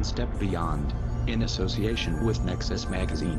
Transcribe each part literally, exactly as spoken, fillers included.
Step Beyond, in association with Nexus Magazine.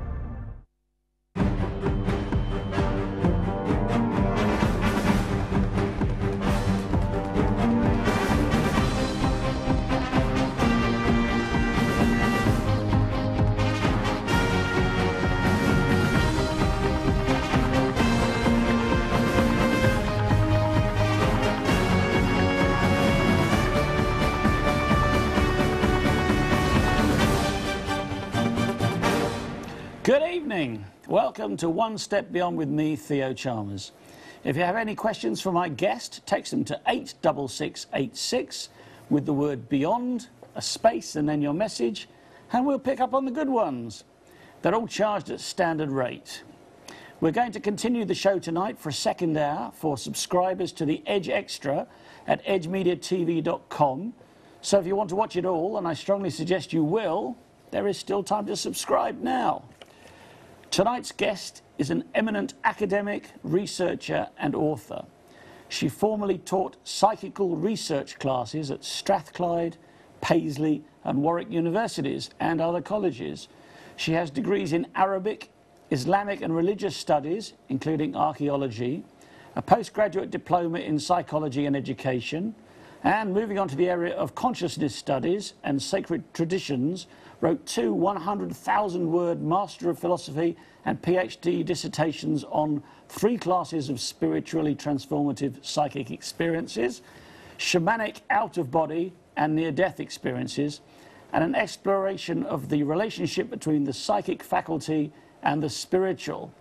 Good evening. Welcome to One Step Beyond with me, Theo Chalmers. If you have any questions for my guest, text them to eight six six eight six with the word beyond, a space, and then your message, and we'll pick up on the good ones. They're all charged at standard rate. We're going to continue the show tonight for a second hour for subscribers to the Edge Extra at edge media t v dot com. So if you want to watch it all, and I strongly suggest you will, there is still time to subscribe now. Tonight's guest is an eminent academic, researcher and author. She formerly taught psychical research classes at Strathclyde, Paisley and Warwick universities and other colleges. She has degrees in Arabic, Islamic and religious studies, including archaeology, a postgraduate diploma in psychology and education, and moving on to the area of consciousness studies and sacred traditions, wrote two one hundred thousand word Master of Philosophy and PhD dissertations on three classes of spiritually transformative psychic experiences, shamanic out-of-body and near-death experiences, and an exploration of the relationship between the psychic faculty and the spiritual.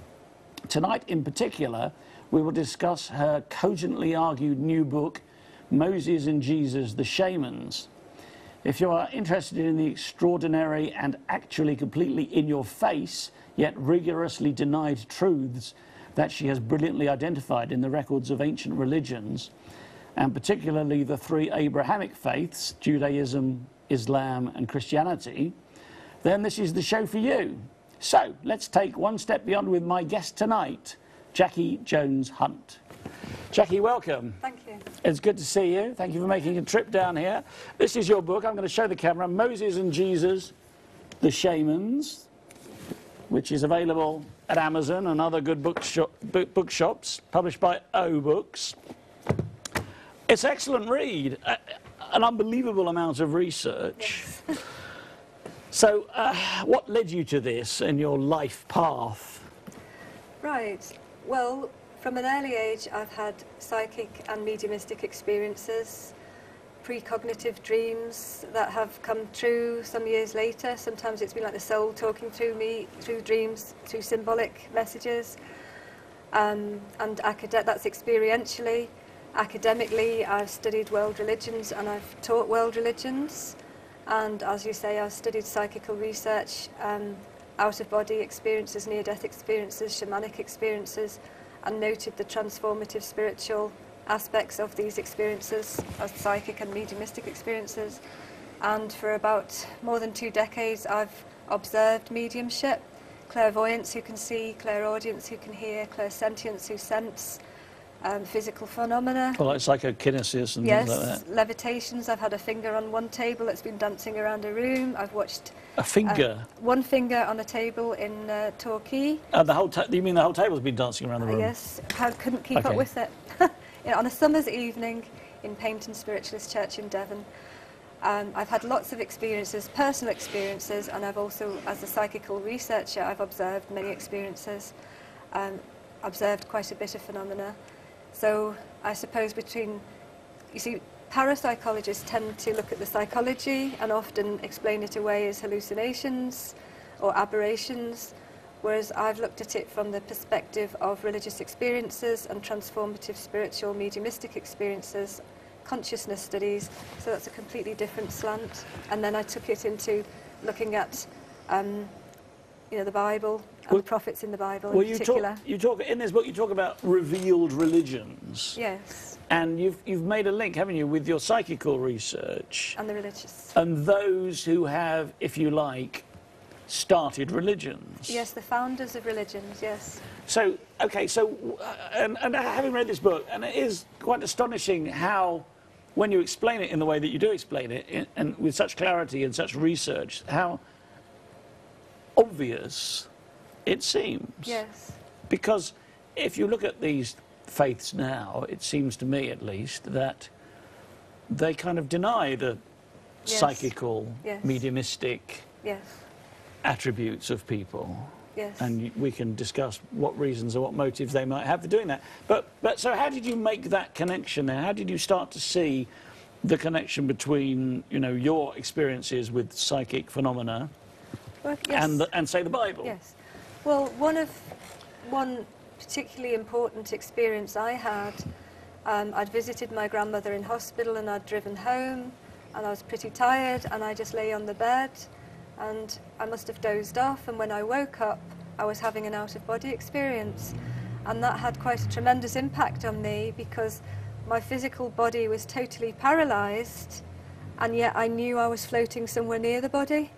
Tonight in particular, we will discuss her cogently argued new book, Moses and Jesus, the Shamans. If you are interested in the extraordinary and actually completely in your face, yet rigorously denied truths that she has brilliantly identified in the records of ancient religions, and particularly the three Abrahamic faiths, Judaism, Islam and Christianity, then this is the show for you. So let's take one step beyond with my guest tonight, Jackie Jones-Hunt. Jackie, welcome. Thank you. It's good to see you. Thank you for making a trip down here. This is your book. I'm going to show the camera, Moses and Jesus, the Shamans, which is available at Amazon and other good bookshop, book, bookshops, published by O Books. It's an excellent read, uh, an unbelievable amount of research. Yes. So uh, what led you to this in your life path? Right. Well, from an early age, I've had psychic and mediumistic experiences, precognitive dreams that have come true some years later. Sometimes it's been like the soul talking through me, through dreams, through symbolic messages. Um, and acad- that's experientially. Academically, I've studied world religions and I've taught world religions. And as you say, I've studied psychical research, um, out-of-body experiences, near-death experiences, shamanic experiences, and noted the transformative spiritual aspects of these experiences as psychic and mediumistic experiences. And for about more than two decades, I've observed mediumship, clairvoyance who can see, clairaudience who can hear, clairsentience who sense, um, physical phenomena. Well, like psychokinesis and yes, things like that. Levitations. I've had a finger on one table that's been dancing around a room. I've watched a finger. Uh, one finger on a table in uh, Torquay. Uh, the whole. Ta you mean the whole table's been dancing around the room? Uh, yes, I couldn't keep okay. up with it. You know, on a summer's evening in Paignton Spiritualist Church in Devon. Um, I've had lots of experiences, personal experiences, and I've also, as a psychical researcher, I've observed many experiences, um, observed quite a bit of phenomena. So I suppose between, you see, parapsychologists tend to look at the psychology and often explain it away as hallucinations or aberrations, whereas I've looked at it from the perspective of religious experiences and transformative spiritual mediumistic experiences, consciousness studies, so that's a completely different slant. And then I took it into looking at um, you know, the Bible and well, the prophets in the Bible well, in particular. You talk, you talk, in this book you talk about revealed religions. Yes. And you've, you've made a link, haven't you, with your psychical research. And the religious. And those who have, if you like, started religions. Yes, the founders of religions, yes. So, okay, so, uh, and, and having read this book, and it is quite astonishing how when you explain it in the way that you do explain it, in, and with such clarity and such research, how obvious it seems. Yes. Because if you look at these faiths now, it seems to me at least that they kind of deny the Yes. psychical, Yes. mediumistic Yes. attributes of people. Yes. And we can discuss what reasons or what motives they might have for doing that. But, but so how did you make that connection there? How did you start to see the connection between, you know, your experiences with psychic phenomena Well, yes. and, the, and say, the Bible? Yes. Well, one of one particularly important experience I had, um, I'd visited my grandmother in hospital and I'd driven home and I was pretty tired and I just lay on the bed and I must have dozed off, and when I woke up I was having an out-of-body experience, and that had quite a tremendous impact on me because my physical body was totally paralysed and yet I knew I was floating somewhere near the body.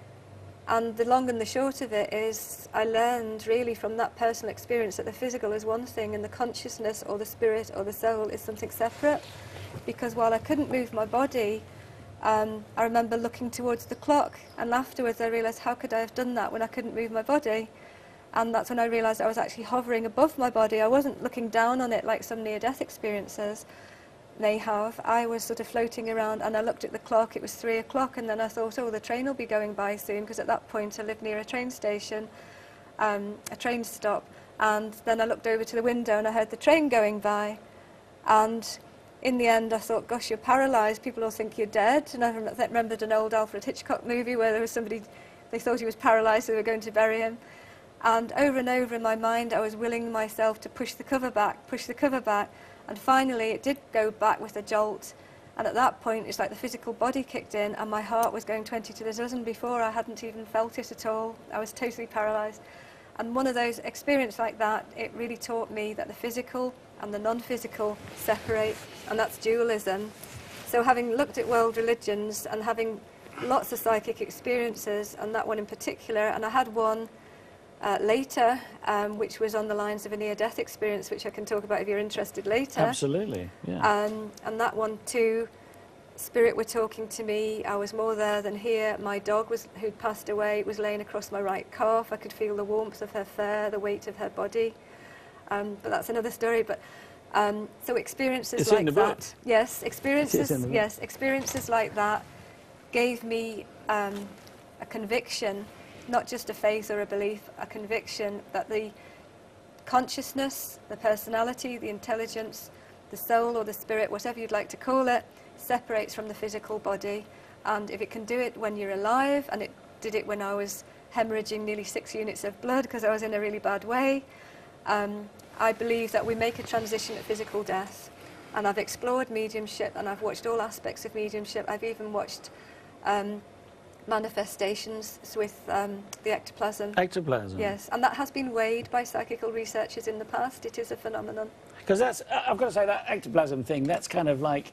And the long and the short of it is I learned really from that personal experience that the physical is one thing and the consciousness or the spirit or the soul is something separate, because while I couldn't move my body, Um, I remember looking towards the clock, and afterwards I realised how could I have done that when I couldn't move my body, and that's when I realised I was actually hovering above my body. I wasn't looking down on it like some near-death experiences may have. I was sort of floating around, and I looked at the clock, it was three o'clock, and then I thought, oh, the train will be going by soon, because at that point I lived near a train station, um, a train stop, and then I looked over to the window and I heard the train going by, and in the end, I thought, gosh, you're paralysed. People will think you're dead. And I remembered an old Alfred Hitchcock movie where there was somebody, they thought he was paralysed, so they were going to bury him. And over and over in my mind, I was willing myself to push the cover back, push the cover back. And finally, it did go back with a jolt. And at that point, it's like the physical body kicked in, and my heart was going twenty to the dozen. Before, I hadn't even felt it at all. I was totally paralysed. And one of those experiences like that, it really taught me that the physical and the non-physical separate, and that's dualism. So having looked at world religions and having lots of psychic experiences, and that one in particular, and I had one uh, later, um, which was on the lines of a near-death experience, which I can talk about if you're interested later. Absolutely, yeah. Um, and that one too, spirit were talking to me. I was more there than here. My dog, was, who'd passed away, was laying across my right calf. I could feel the warmth of her fur, the weight of her body. Um, but that's another story. But um, so experiences it's like in the that, book. yes, experiences, in the book. yes, experiences like that gave me um, a conviction, not just a faith or a belief, a conviction that the consciousness, the personality, the intelligence, the soul or the spirit, whatever you'd like to call it, separates from the physical body. And if it can do it when you're alive, and it did it when I was hemorrhaging nearly six units of blood because I was in a really bad way, um, I believe that we make a transition at physical death. And I've explored mediumship, and I've watched all aspects of mediumship. I've even watched um, manifestations with um, the ectoplasm. Ectoplasm. Yes, and that has been weighed by psychical researchers in the past. It is a phenomenon. Because that's, I've got to say, that ectoplasm thing, that's kind of like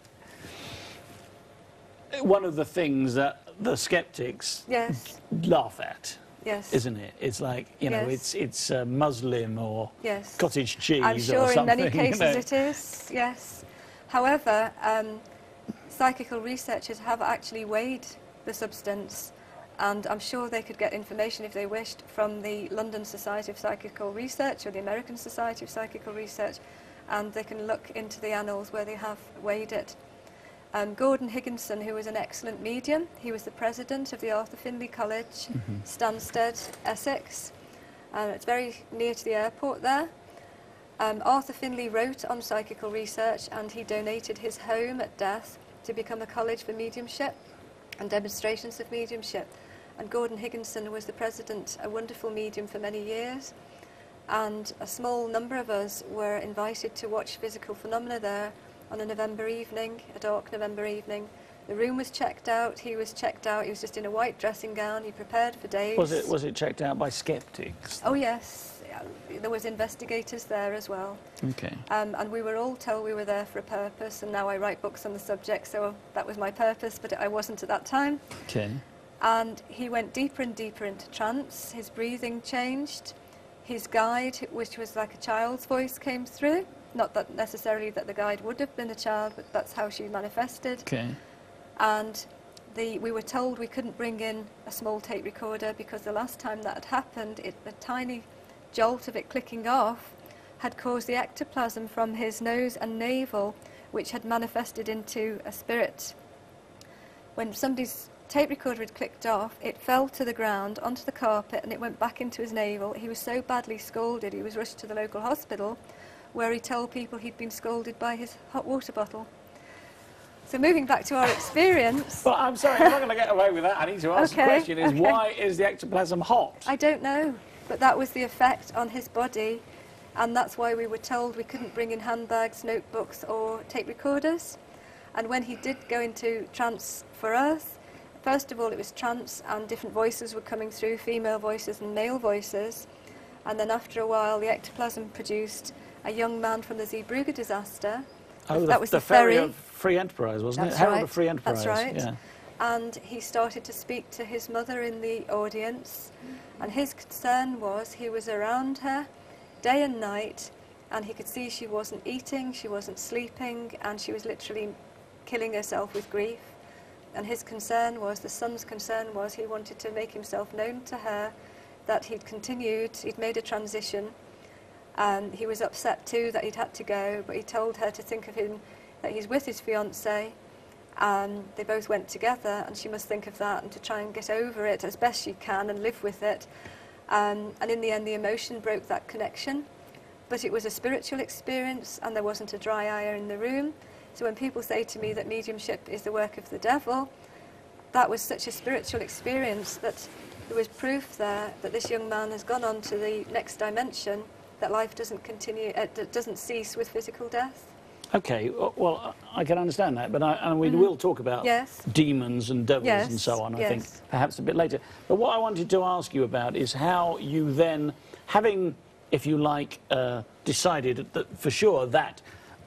one of the things that the skeptics Yes. laugh at. Yes. Isn't it? It's like, you know, Yes. it's it's uh, Muslim or Yes. cottage cheese I'm or sure something. in many you cases know. it is, yes. However, um, psychical researchers have actually weighed the substance, and I'm sure they could get information if they wished from the London Society of Psychical Research or the American Society of Psychical Research, and they can look into the annals where they have weighed it. Um, Gordon Higginson, who was an excellent medium, he was the president of the Arthur Findlay College, Mm-hmm. Stansted, Essex. Um, it's very near to the airport there. Um, Arthur Findlay wrote on psychical research, and he donated his home at death to become a college for mediumship and demonstrations of mediumship. And Gordon Higginson was the president, a wonderful medium for many years. And a small number of us were invited to watch physical phenomena there on a November evening, a dark November evening. The room was checked out, he was checked out, he was just in a white dressing gown, he prepared for days. Was it was it checked out by skeptics? Oh yes, there was investigators there as well. Okay. Um, and we were all told we were there for a purpose, and now I write books on the subject, so that was my purpose, but I wasn't at that time. Okay. And he went deeper and deeper into trance, his breathing changed, his guide, which was like a child's voice, came through. Not that necessarily that the guide would have been a child, but that's how she manifested. Okay. And the, we were told we couldn't bring in a small tape recorder because the last time that had happened, it, a tiny jolt of it clicking off had caused the ectoplasm from his nose and navel, which had manifested into a spirit. When somebody's tape recorder had clicked off, it fell to the ground, onto the carpet, and it went back into his navel. He was so badly scalded, he was rushed to the local hospital, where he told people he'd been scalded by his hot water bottle. So moving back to our experience... Well, I'm sorry, I'm not going to get away with that. I need to ask okay, the question, is okay. why is the ectoplasm hot? I don't know, but that was the effect on his body, and that's why we were told we couldn't bring in handbags, notebooks or tape recorders. And when he did go into trance for Earth, first of all it was trance and different voices were coming through, female voices and male voices, and then after a while the ectoplasm produced a young man from the Zeebrugge disaster. Oh, that the, was the, the ferry, ferry of Free Enterprise, wasn't That's it? Herald right. of Free Enterprise. That's right. Yeah. And he started to speak to his mother in the audience, and his concern was he was around her day and night, and he could see she wasn't eating, she wasn't sleeping, and she was literally killing herself with grief. And his concern was, the son's concern was, he wanted to make himself known to her, that he'd continued, he'd made a transition. And he was upset too that he'd had to go, but he told her to think of him, that he's with his fiancée, and they both went together, and she must think of that and to try and get over it as best she can and live with it. Um, and in the end, the emotion broke that connection. But it was a spiritual experience, and there wasn't a dry eye in the room. So when people say to me that mediumship is the work of the devil, that was such a spiritual experience that there was proof there that this young man has gone on to the next dimension, that life doesn't continue, uh, doesn't cease with physical death. Okay, well, I can understand that, but I, and we mm. will talk about yes. demons and devils yes. and so on, I yes. think, perhaps a bit later. But what I wanted to ask you about is how you then, having, if you like, uh, decided that for sure that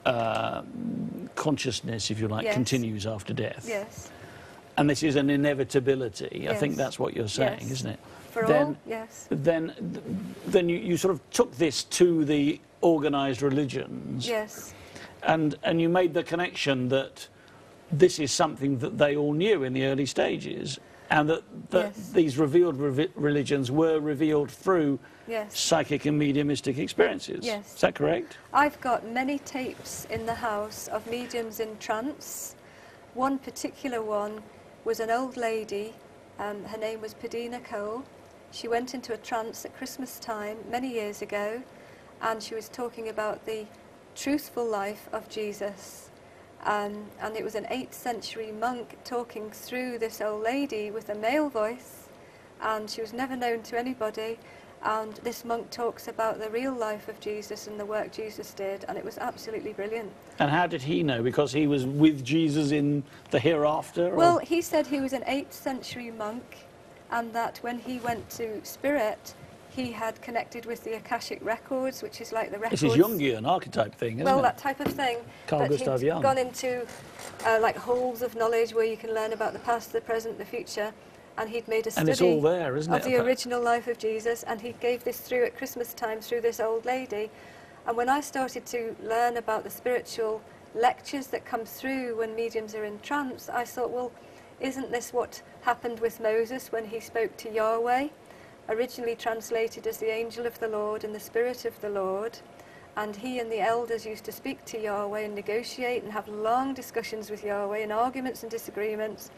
uh, consciousness, if you like, yes. continues after death. Yes. And this is an inevitability. Yes. I think that's what you're saying, yes. isn't it? For then, all, yes. Then, then you, you sort of took this to the organised religions. Yes. And, and you made the connection that this is something that they all knew in the early stages, and that, that yes. these revealed re religions were revealed through yes. psychic and mediumistic experiences. Yes. Is that correct? I've got many tapes in the house of mediums in trance. One particular one was an old lady, um, her name was Padina Cole. She went into a trance at Christmas time many years ago, and she was talking about the truthful life of Jesus. Um, and it was an eighth century monk talking through this old lady with a male voice, and she was never known to anybody. And this monk talks about the real life of Jesus and the work Jesus did, and it was absolutely brilliant. And how did he know? Because he was with Jesus in the hereafter? Or? Well, he said he was an eighth century monk, and that when he went to spirit, he had connected with the Akashic records, which is like the records... This is Jungian archetype thing, isn't well, it? Well, that type of thing. Carl but Gustav he'd Jung. gone into uh, like halls of knowledge where you can learn about the past, the present, the future, and he'd made a study and it's all there, isn't of it? the original life of Jesus, and he gave this through at Christmas time through this old lady. And when I started to learn about the spiritual lectures that come through when mediums are in trance, I thought, well, isn't this what happened with Moses when he spoke to Yahweh? Originally translated as the angel of the Lord and the spirit of the Lord, and he and the elders used to speak to Yahweh and negotiate and have long discussions with Yahweh and arguments and disagreements,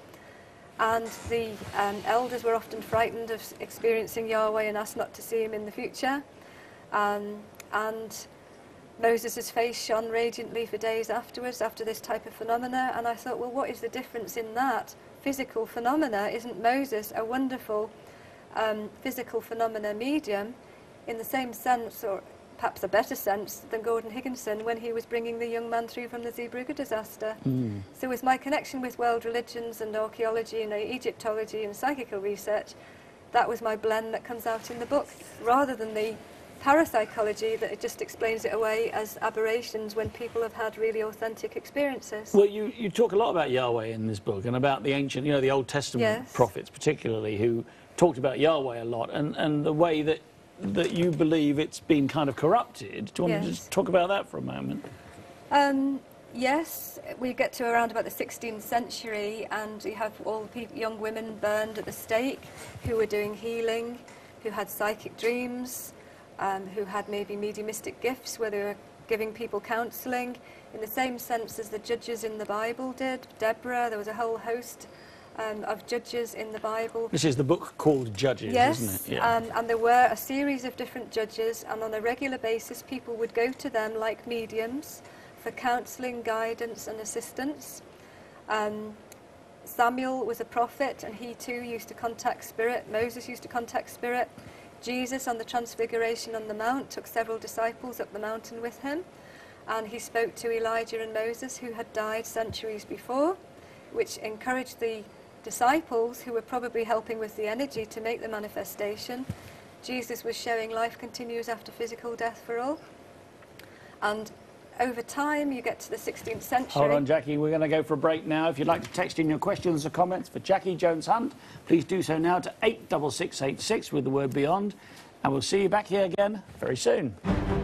and the um, elders were often frightened of experiencing Yahweh and asked not to see him in the future, um, and Moses' face shone radiantly for days afterwards after this type of phenomena. And I thought, well, what is the difference in that physical phenomena? Isn't Moses a wonderful Um, physical phenomena medium in the same sense, or perhaps a better sense, than Gordon Higginson when he was bringing the young man through from the Zeebrugge disaster? Mm. So with my connection with world religions and archaeology and Egyptology and psychical research, that was my blend that comes out in the book, rather than the parapsychology that it just explains it away as aberrations when people have had really authentic experiences. Well, you, you talk a lot about Yahweh in this book, and about the ancient, you know, the Old Testament yes. prophets particularly, who talked about Yahweh a lot, and, and the way that that you believe it's been kind of corrupted. Do you want Yes. to just talk about that for a moment? Um, yes, we get to around about the sixteenth century, and you have all the people, young women burned at the stake who were doing healing, who had psychic dreams, um, who had maybe mediumistic gifts where they were giving people counselling in the same sense as the judges in the Bible did. Deborah, there was a whole host um, of judges in the Bible. This is the book called Judges, Yes, isn't it? Yeah. um, and there were a series of different judges, and on a regular basis people would go to them like mediums for counselling, guidance and assistance. Um, Samuel was a prophet, and he too used to contact spirit. Moses used to contact spirit. Jesus on the Transfiguration on the Mount took several disciples up the mountain with him, and he spoke to Elijah and Moses, who had died centuries before, which encouraged the disciples, who were probably helping with the energy to make the manifestation. Jesus was showing life continues after physical death for all. And over time, you get to the sixteenth century. Hold on, Jackie. We're going to go for a break now. If you'd like to text in your questions or comments for Jackie Jones-Hunt, please do so now to eight six six eight six with the word beyond. And we'll see you back here again very soon.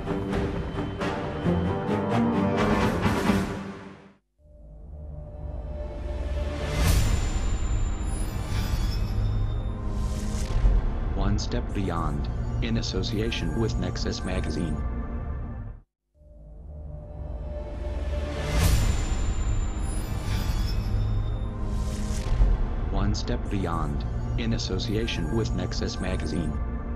One Step Beyond, in association with Nexus Magazine. One Step Beyond, in association with Nexus Magazine.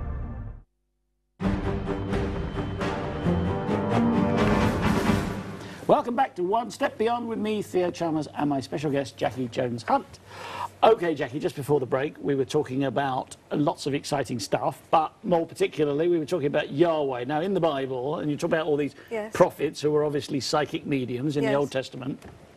Welcome back to One Step Beyond with me, Theo Chalmers, and my special guest, Jackie Jones-Hunt. OK, Jackie, just before the break, we were talking about lots of exciting stuff, but more particularly, we were talking about Yahweh. Now, in the Bible, and you talk about all these Yes. prophets who were obviously psychic mediums in the Yes. Old Testament,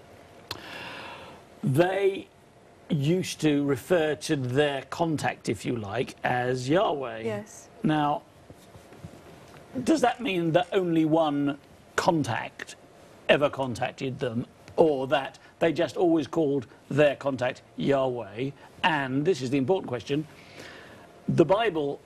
they used to refer to their contact, if you like, as Yahweh. Yes. Now, does that mean that only one contact ever contacted them, or that they just always called their contact Yahweh? And this is the important question. The Bible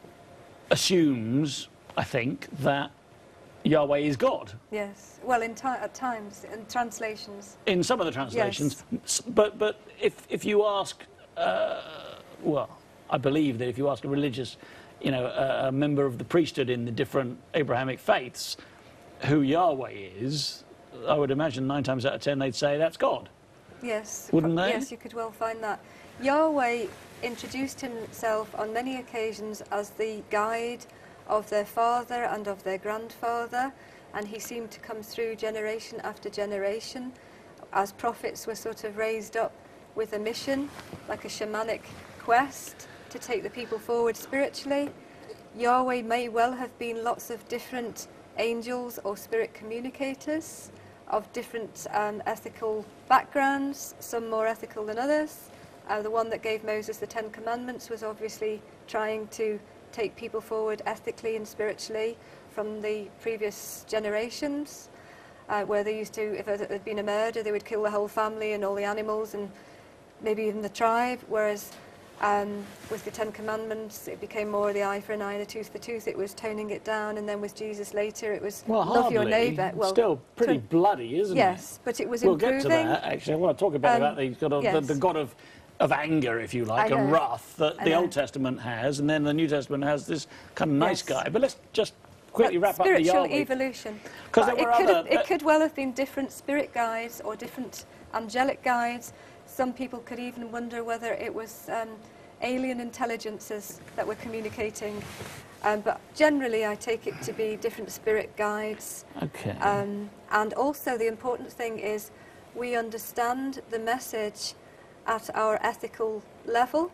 assumes, I think, that Yahweh is God. Yes. Well, in ti at times, in translations. In some of the translations. S- But, but if, if you ask, uh, well, I believe that if you ask a religious, you know, a, a member of the priesthood in the different Abrahamic faiths who Yahweh is, I would imagine nine times out of ten they'd say that's God. Yes. Wouldn't they? Yes, you could well find that. Yahweh introduced himself on many occasions as the guide of their father and of their grandfather, and he seemed to come through generation after generation as prophets were sort of raised up with a mission, like a shamanic quest to take the people forward spiritually. Yahweh may well have been lots of different angels or spirit communicators of different um, ethical backgrounds, some more ethical than others. Uh, the one that gave Moses the Ten Commandments was obviously trying to take people forward ethically and spiritually from the previous generations, uh, where they used to, if there had been a murder, they would kill the whole family and all the animals and maybe even the tribe, whereas um, with the Ten Commandments it became more the eye for an eye and a tooth for tooth. It was toning it down, and then with Jesus later it was Well, love your hardly. neighbour. Well, Still pretty to- bloody, isn't it? yes, but it was We'll improving. get to that, actually. I want to talk a bit Um, about the, God of, yes. the, the God of, of anger, if you like, I and know. wrath that I the know. Old Testament has, and then the New Testament has this kind of nice Yes. guy. But let's just quickly But wrap up the spiritual Yahweh. evolution. 'Cause But there were it, could other- have, it could well have been different spirit guides or different angelic guides. Some people could even wonder whether it was um, alien intelligences that were communicating. Um, but generally, I take it to be different spirit guides. Okay. Um, and also, the important thing is we understand the message at our ethical level,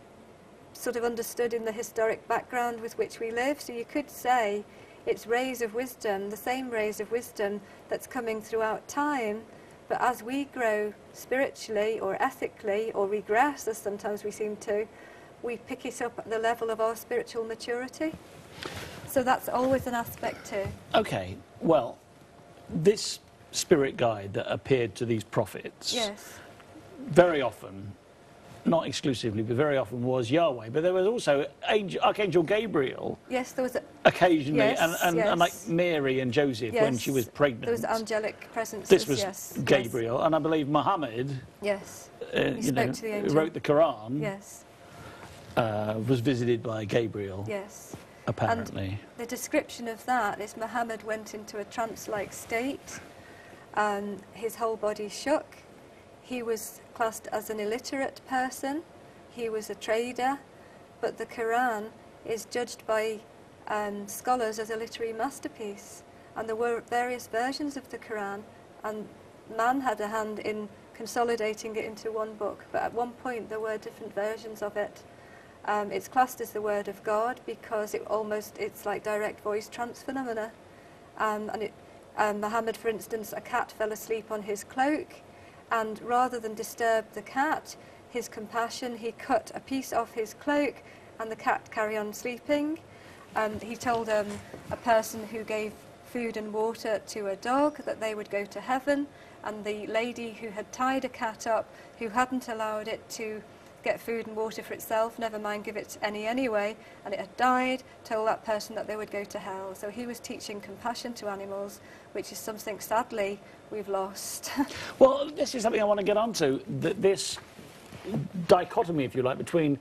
sort of understood in the historic background with which we live. So you could say it's rays of wisdom, the same rays of wisdom that's coming throughout time, but as we grow spiritually or ethically or regress, as sometimes we seem to, we pick it up at the level of our spiritual maturity. So that's always an aspect too. Okay, well, this spirit guide that appeared to these prophets, Yes. very often not exclusively, but very often was Yahweh. But there was also Angel, Archangel Gabriel. Yes, there was a, occasionally, yes, and, and, yes. and like Mary and Joseph yes, when she was pregnant. There was angelic presences. This was yes, Gabriel, yes. and I believe Muhammad, yes, uh, he you spoke know, to the who angel. wrote the Quran, Yes, uh, was visited by Gabriel. yes. Apparently. And the description of that is Muhammad went into a trance-like state. Um, his whole body shook. He was classed as an illiterate person. He was a trader, but the Quran is judged by um, scholars as a literary masterpiece. And there were various versions of the Quran, and man had a hand in consolidating it into one book. But at one point there were different versions of it. Um, it's classed as the word of God because it almost, it's like direct voice trance phenomena. Um, and it, um, Muhammad, for instance, a cat fell asleep on his cloak, and rather than disturb the cat, his compassion, he cut a piece off his cloak and the cat carried on sleeping. Um, he told um, a person who gave food and water to a dog that they would go to heaven, and the lady who had tied a cat up, who hadn't allowed it to get food and water for itself, never mind give it any anyway, and it had died, told that person that they would go to hell. So he was teaching compassion to animals, which is something, sadly, we've lost. Well, this is something I want to get onto, that this dichotomy, if you like, between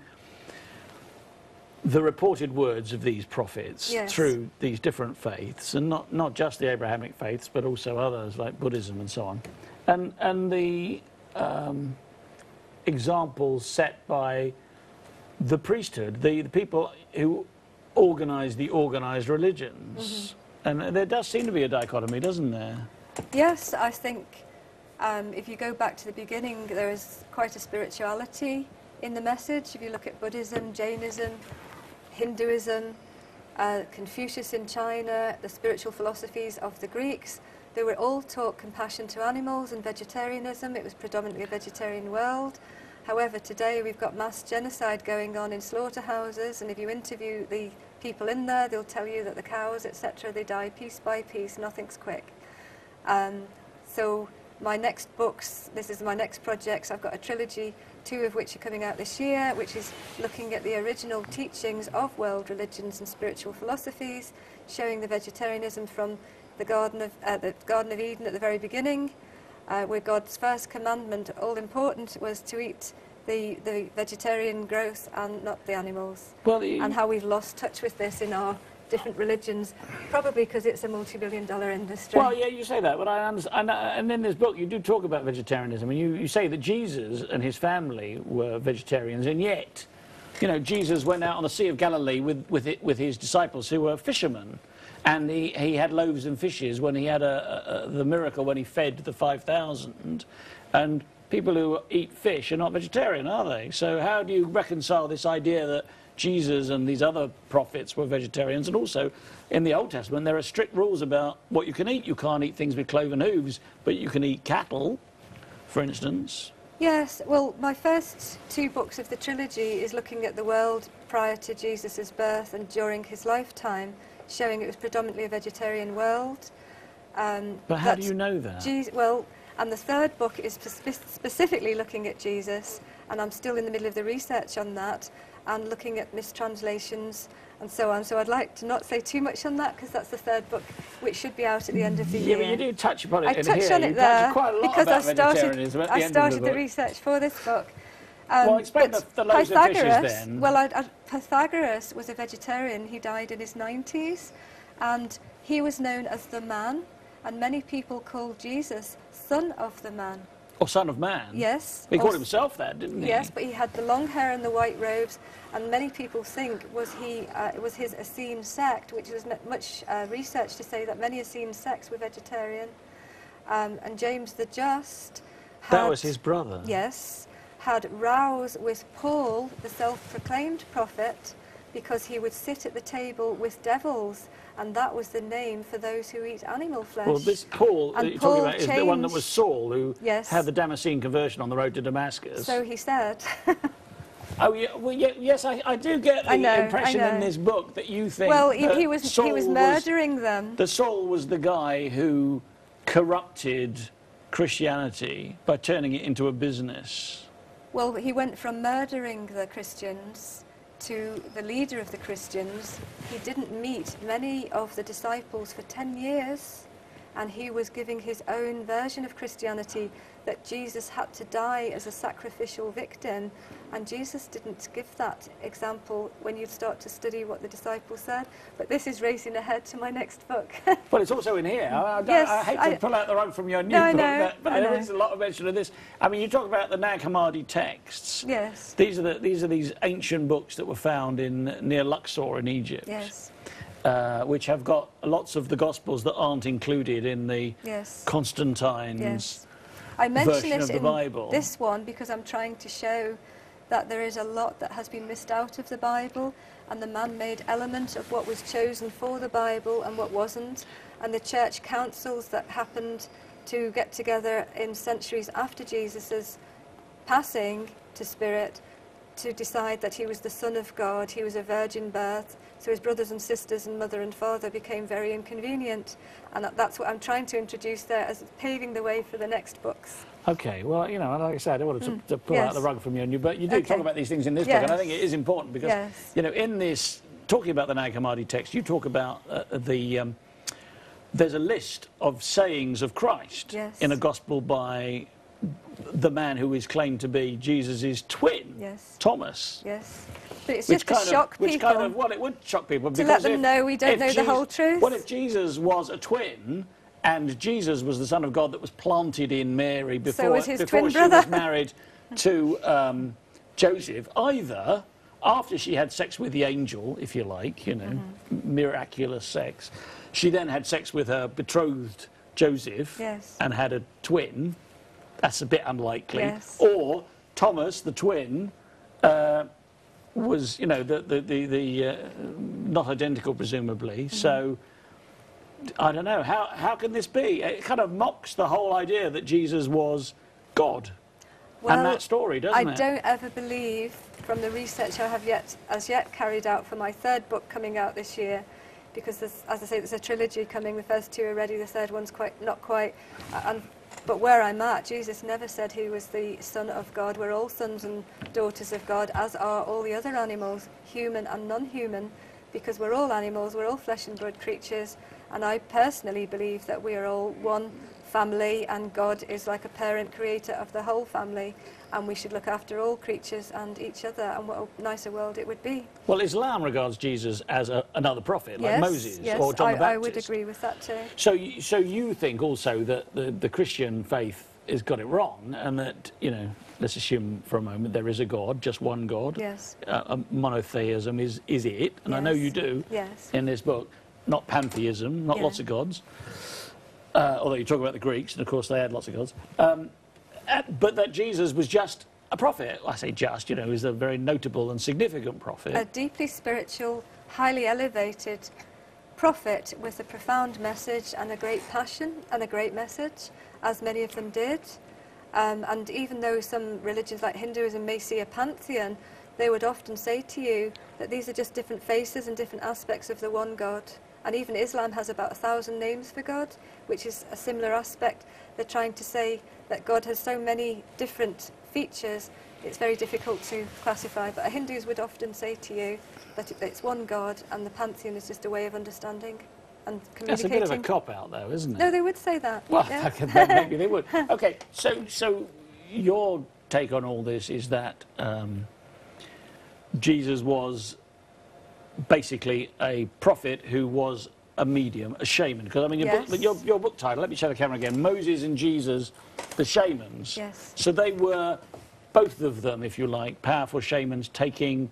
the reported words of these prophets yes. through these different faiths, and not, not just the Abrahamic faiths, but also others like Buddhism and so on, and, and the um, examples set by the priesthood, the, the people who organise the organised religions. Mm-hmm. And there does seem to be a dichotomy, doesn't there? Yes, I think um, if you go back to the beginning, there is quite a spirituality in the message. If you look at Buddhism, Jainism, Hinduism, uh, Confucius in China, the spiritual philosophies of the Greeks, they were all taught compassion to animals and vegetarianism. It was predominantly a vegetarian world. However, today we've got mass genocide going on in slaughterhouses, and if you interview the people in there, they'll tell you that the cows, et cetera, they die piece by piece, nothing's quick. Um, so my next books, this is my next projects, I've got a trilogy, two of which are coming out this year, which is looking at the original teachings of world religions and spiritual philosophies, showing the vegetarianism from the Garden of, uh, the Garden of Eden at the very beginning, uh, where God's first commandment, all important, was to eat the, the vegetarian growth and not the animals. Well, you... And how we've lost touch with this in our different religions, probably because it's a multi-billion dollar industry. Well, yeah, you say that, but I understand. And, uh, and in this book, you do talk about vegetarianism, and you, you say that Jesus and his family were vegetarians, and yet, you know, Jesus went out on the Sea of Galilee with, with, it, with his disciples who were fishermen. And he, he had loaves and fishes when he had a, a, the miracle when he fed the five thousand. And people who eat fish are not vegetarian, are they? So how do you reconcile this idea that Jesus and these other prophets were vegetarians? And also, in the Old Testament, there are strict rules about what you can eat. You can't eat things with cloven hooves, but you can eat cattle, for instance. Yes, well, my first two books of the trilogy is looking at the world prior to Jesus' birth and during his lifetime, showing it was predominantly a vegetarian world. Um, but how do you know that? Jesus, well, and the third book is spe specifically looking at Jesus, and I'm still in the middle of the research on that, and looking at mistranslations and so on. So I'd like to not say too much on that, because that's the third book, which should be out at the end of the yeah, year. Yeah, but you do touch upon it I in touched here. on it you there quite a lot because I about started, vegetarianism at the I end started of the, the, the research for this book. Um, well, explain the, the loaves of fishes then. Well, I, I, Pythagoras was a vegetarian. He died in his nineties, and he was known as the man, and many people called Jesus son of the man. Or son of man? Yes. He or, called himself that, didn't he? Yes, but he had the long hair and the white robes, and many people think was he uh, it was his Essene sect, which was much uh, research to say that many Essene sects were vegetarian. Um, and James the Just had, that was his brother. Yes, had rows with Paul, the self-proclaimed prophet, because he would sit at the table with devils, and that was the name for those who eat animal flesh. Well, this Paul and that you're Paul talking about is the one that was Saul, who yes. had the Damascene conversion on the road to Damascus. So he said. Oh, yeah, well, yeah, yes, I, I do get the I know, impression I know. in this book that you think well, he, that he was Saul he was murdering was, them. That Saul was the guy who corrupted Christianity by turning it into a business. Well, he went from murdering the Christians to the leader of the Christians. He didn't meet many of the disciples for ten years, and he was giving his own version of Christianity, that Jesus had to die as a sacrificial victim, and Jesus didn't give that example when you start to study what the disciples said. But this is racing ahead to my next book. Well, it's also in here. I, I, don't, Yes, I hate to I- pull out the rug from your new No, I book, know, but, but I there know. is a lot of mention of this. I mean, you talk about the Nag Hammadi texts. Yes, These are the, these are these ancient books that were found in near Luxor in Egypt. yes, Uh, which have got lots of the Gospels that aren't included in the yes, Constantine's. yes. I mention version it of the in Bible. this one because I'm trying to show that there is a lot that has been missed out of the Bible, and the man-made element of what was chosen for the Bible and what wasn't, and the church councils that happened to get together in centuries after Jesus's passing to spirit to decide that he was the Son of God, he was a virgin birth, so his brothers and sisters and mother and father became very inconvenient, and that- that's what I'm trying to introduce there as paving the way for the next books. Okay, well, you know, like I said, I don't want to, Mm, to pull yes. out the rug from you, and you, but you do Okay. talk about these things in this book, and I Yes. think it is important because, Yes. you know, in this, talking about the Nag Hammadi text, you talk about uh, the, um, there's a list of sayings of Christ Yes. in a gospel by the man who is claimed to be Jesus' twin, Yes. Thomas. Yes, but it's Which just to kind, shock of, which people. kind of, well, it would shock people. To because let them if- know we don't if know the Jesus- whole truth. Well, if Jesus was a twin, and Jesus was the Son of God that was planted in Mary before, was his before twin she brother. was married to um, Joseph, either after she had sex with the angel, if you like, you know, Mm-hmm. miraculous sex, she then had sex with her betrothed Joseph Yes. and had a twin. That's a bit unlikely. Yes. Or Thomas, the twin, uh, was, you know, the the the, the uh, not identical, presumably. Mm-hmm. So I don't know how how can this be? It kind of mocks the whole idea that Jesus was God. Well, and that story, doesn't I it? don't ever believe, from the research I have yet as yet carried out for my third book coming out this year, because there's, as I say, there's a trilogy coming. The first two are ready. The third one's quite not quite. Uh, and but where I'm at, Jesus never said he was the Son of God. We're all sons and daughters of God, as are all the other animals, human and non-human, because we're all animals. We're all flesh and blood creatures. And I personally believe that we are all one family, and God is like a parent creator of the whole family, and we should look after all creatures and each other, and what a nicer world it would be. Well, Islam regards Jesus as a, another prophet, like yes, Moses yes, or John I, the Baptist. I would agree with that too. So, you- so you think also that the, the Christian faith has got it wrong, and that, you know, let's assume for a moment there is a God, just one God. Yes. Uh, a monotheism is, is it, and I know Yes. you do Yes. in this book. Not pantheism, not Yeah. lots of gods. Uh, although you talk about the Greeks, and of course they had lots of gods. Um, uh, but that Jesus was just a prophet. I say just, you know, he's a very notable and significant prophet. A deeply spiritual, highly elevated prophet with a profound message and a great passion and a great message, as many of them did. Um, and even though some religions like Hinduism may see a pantheon, they would often say to you that these are just different faces and different aspects of the one God. And even Islam has about a thousand names for God, which is a similar aspect. They're trying to say that God has so many different features, it's very difficult to classify. But Hindus would often say to you that it- it's one God, and the pantheon is just a way of understanding and That's a communicating. bit of a cop-out, though, isn't it? No, they would say that. Well, yeah. then maybe they would. Okay, so so your take on all this is that um, Jesus was basically a prophet who was a medium, a shaman. Because I mean, your, Yes. book, your, your book title. Let me show the camera again. Moses and Jesus, the shamans. Yes. So they were both of them, if you like, powerful shamans taking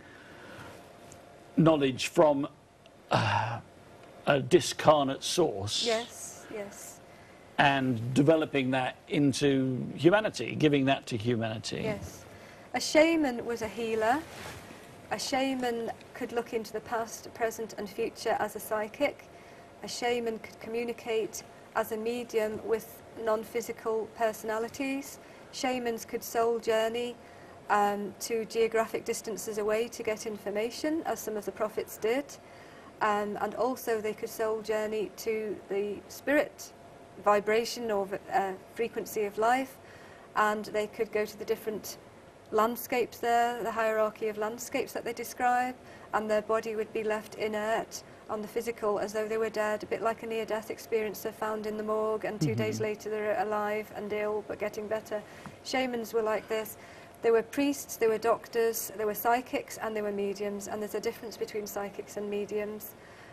knowledge from uh, a discarnate source. Yes, yes, And developing that into humanity, giving that to humanity. yes. A shaman was a healer. A shaman could look into the past, present and future as a psychic. A shaman could communicate as a medium with non-physical personalities. Shamans could soul journey um, to geographic distances away to get information, as some of the prophets did. Um, and also they could soul journey to the spirit vibration or uh, frequency of life, and they could go to the different landscapes there, the hierarchy of landscapes that they describe, and their body would be left inert on the physical as though they were dead, a bit like a near-death experience they're found in the morgue, and two mm-hmm. days later they're alive and ill but getting better. Shamans were like this. There were priests, there were doctors, there were psychics, and there were mediums, and there's a difference between psychics and mediums.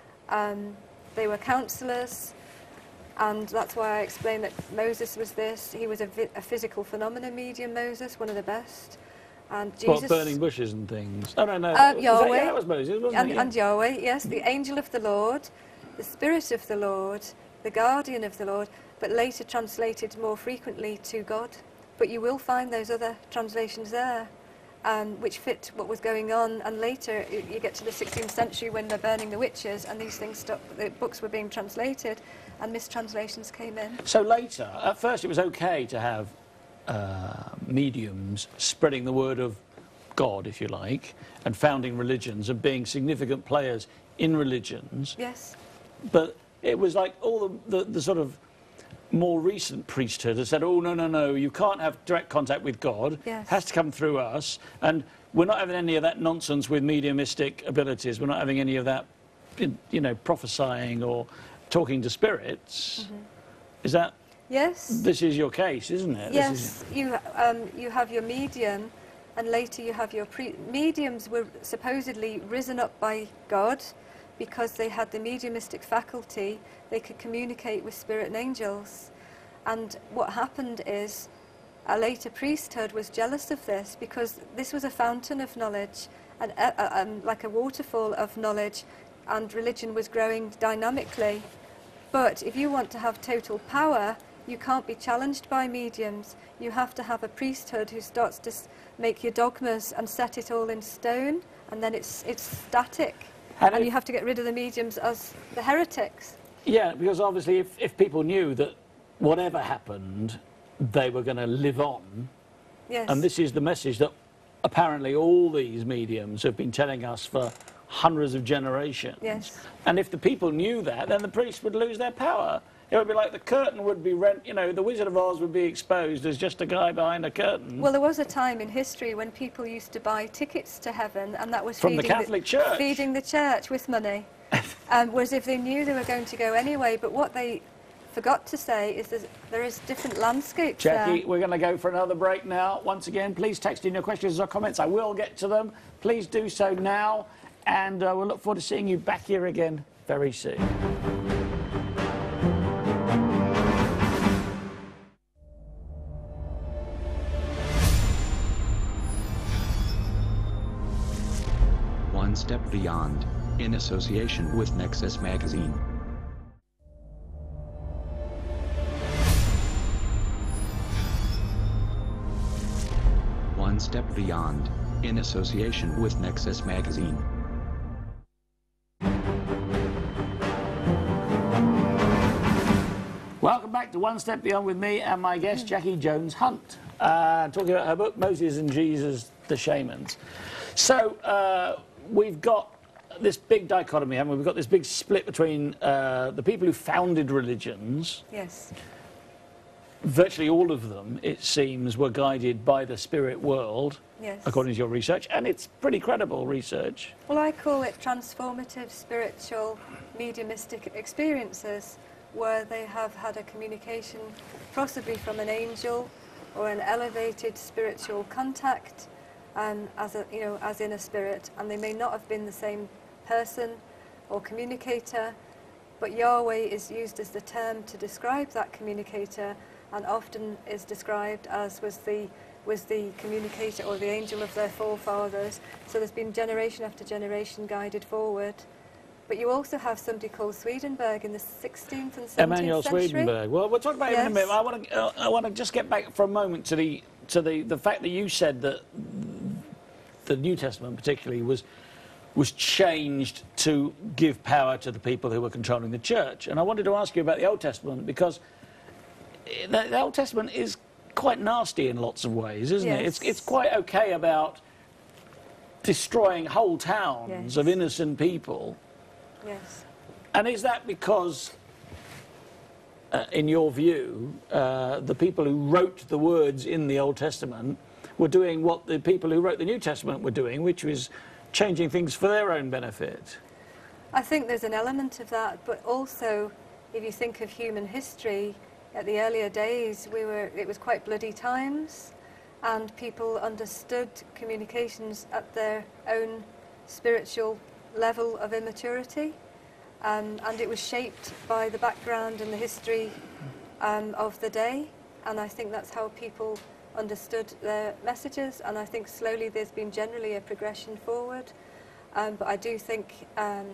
Um, they were counsellors, and that's why I explained that Moses was this. He was a, vi a physical phenomena medium, Moses, one of the best. And Jesus, what, burning bushes and things? Oh, no, no. Uh, was Yahweh. That, yeah, that was Moses, wasn't and, it? Yeah. and Yahweh, yes, the angel of the Lord, the spirit of the Lord, the guardian of the Lord, but later translated more frequently to God. But you will find those other translations there, um, which fit what was going on. And later, you, you get to the sixteenth century when they're burning the witches, and these things stopped. The books were being translated, and mistranslations came in. So later, at first, it was okay to have uh, mediums spreading the word of God, if you like, and founding religions and being significant players in religions. Yes. But it was like all the, the, the sort of more recent priesthood has said, oh, no, no, no, you can't have direct contact with God. Yes. It has to come through us. And we're not having any of that nonsense with mediumistic abilities. We're not having any of that, you know, prophesying or talking to spirits. Mm-hmm. Is that... Yes. This is your case, isn't it? Yes. This is... You, um, you have your medium, and later you have your... Pre mediums were supposedly risen up by God because they had the mediumistic faculty. They could communicate with spirit and angels. And what happened is a later priesthood was jealous of this because this was a fountain of knowledge, and uh, uh, um, like a waterfall of knowledge, and religion was growing dynamically. But if you want to have total power, you can't be challenged by mediums. You have to have a priesthood who starts to s make your dogmas and set it all in stone, and then it's, it's static. And, and you have to get rid of the mediums as the heretics. Yeah, because obviously if, if people knew that whatever happened, they were going to live on. Yes. And this is the message that apparently all these mediums have been telling us for hundreds of generations. Yes. And if the people knew that, then the priests would lose their power. It would be like the curtain would be rent, you know, the Wizard of Oz would be exposed as just a guy behind a curtain. Well, there was a time in history when people used to buy tickets to heaven, and that was from feeding the Catholic the, Church. Feeding the church with money. um, whereas if they knew they were going to go anyway, but what they forgot to say is there's, there is different landscapes Jackie, there. we're going to go for another break now. Once again, please text in your questions or comments. I will get to them. Please do so now, and uh, we'll look forward to seeing you back here again very soon. One Step Beyond, in association with Nexus Magazine. One Step Beyond, in association with Nexus Magazine. Welcome back to One Step Beyond with me and my guest, Jackie Jones-Hunt, uh, talking about her book, Moses and Jesus, the Shamans. So, uh, we've got this big dichotomy, haven't we? We've got this big split between uh, the people who founded religions. Yes. Virtually all of them, it seems, were guided by the spirit world, yes, according to your research, and it's pretty credible research. Well, I call it transformative spiritual mediumistic experiences, where they have had a communication, possibly from an angel or an elevated spiritual contact, um, as a, you know, as in a spirit, and they may not have been the same person or communicator, but Yahweh is used as the term to describe that communicator, and often is described as was the was the communicator or the angel of their forefathers. So there's been generation after generation guided forward. But you also have somebody called Swedenborg in the sixteenth and seventeenth Emmanuel century. Swedenborg. Well, we'll talk about yes. him in a minute. I want to uh, I want to just get back for a moment to the to the the fact that you said that the New Testament particularly was was changed to give power to the people who were controlling the church. And I wanted to ask you about the Old Testament, because the, the Old Testament is quite nasty in lots of ways, isn't yes. it? It's it's quite okay about destroying whole towns yes. of innocent people. Yes. And is that because, uh, in your view, uh, the people who wrote the words in the Old Testament were doing what the people who wrote the New Testament were doing, which was changing things for their own benefit. I think there's an element of that, but also, if you think of human history, at the earlier days, we were, it was quite bloody times, and people understood communications at their own spiritual level of immaturity, um, and it was shaped by the background and the history um, of the day, and I think that's how people understood their messages, and I think slowly there's been generally a progression forward, um, but I do think um,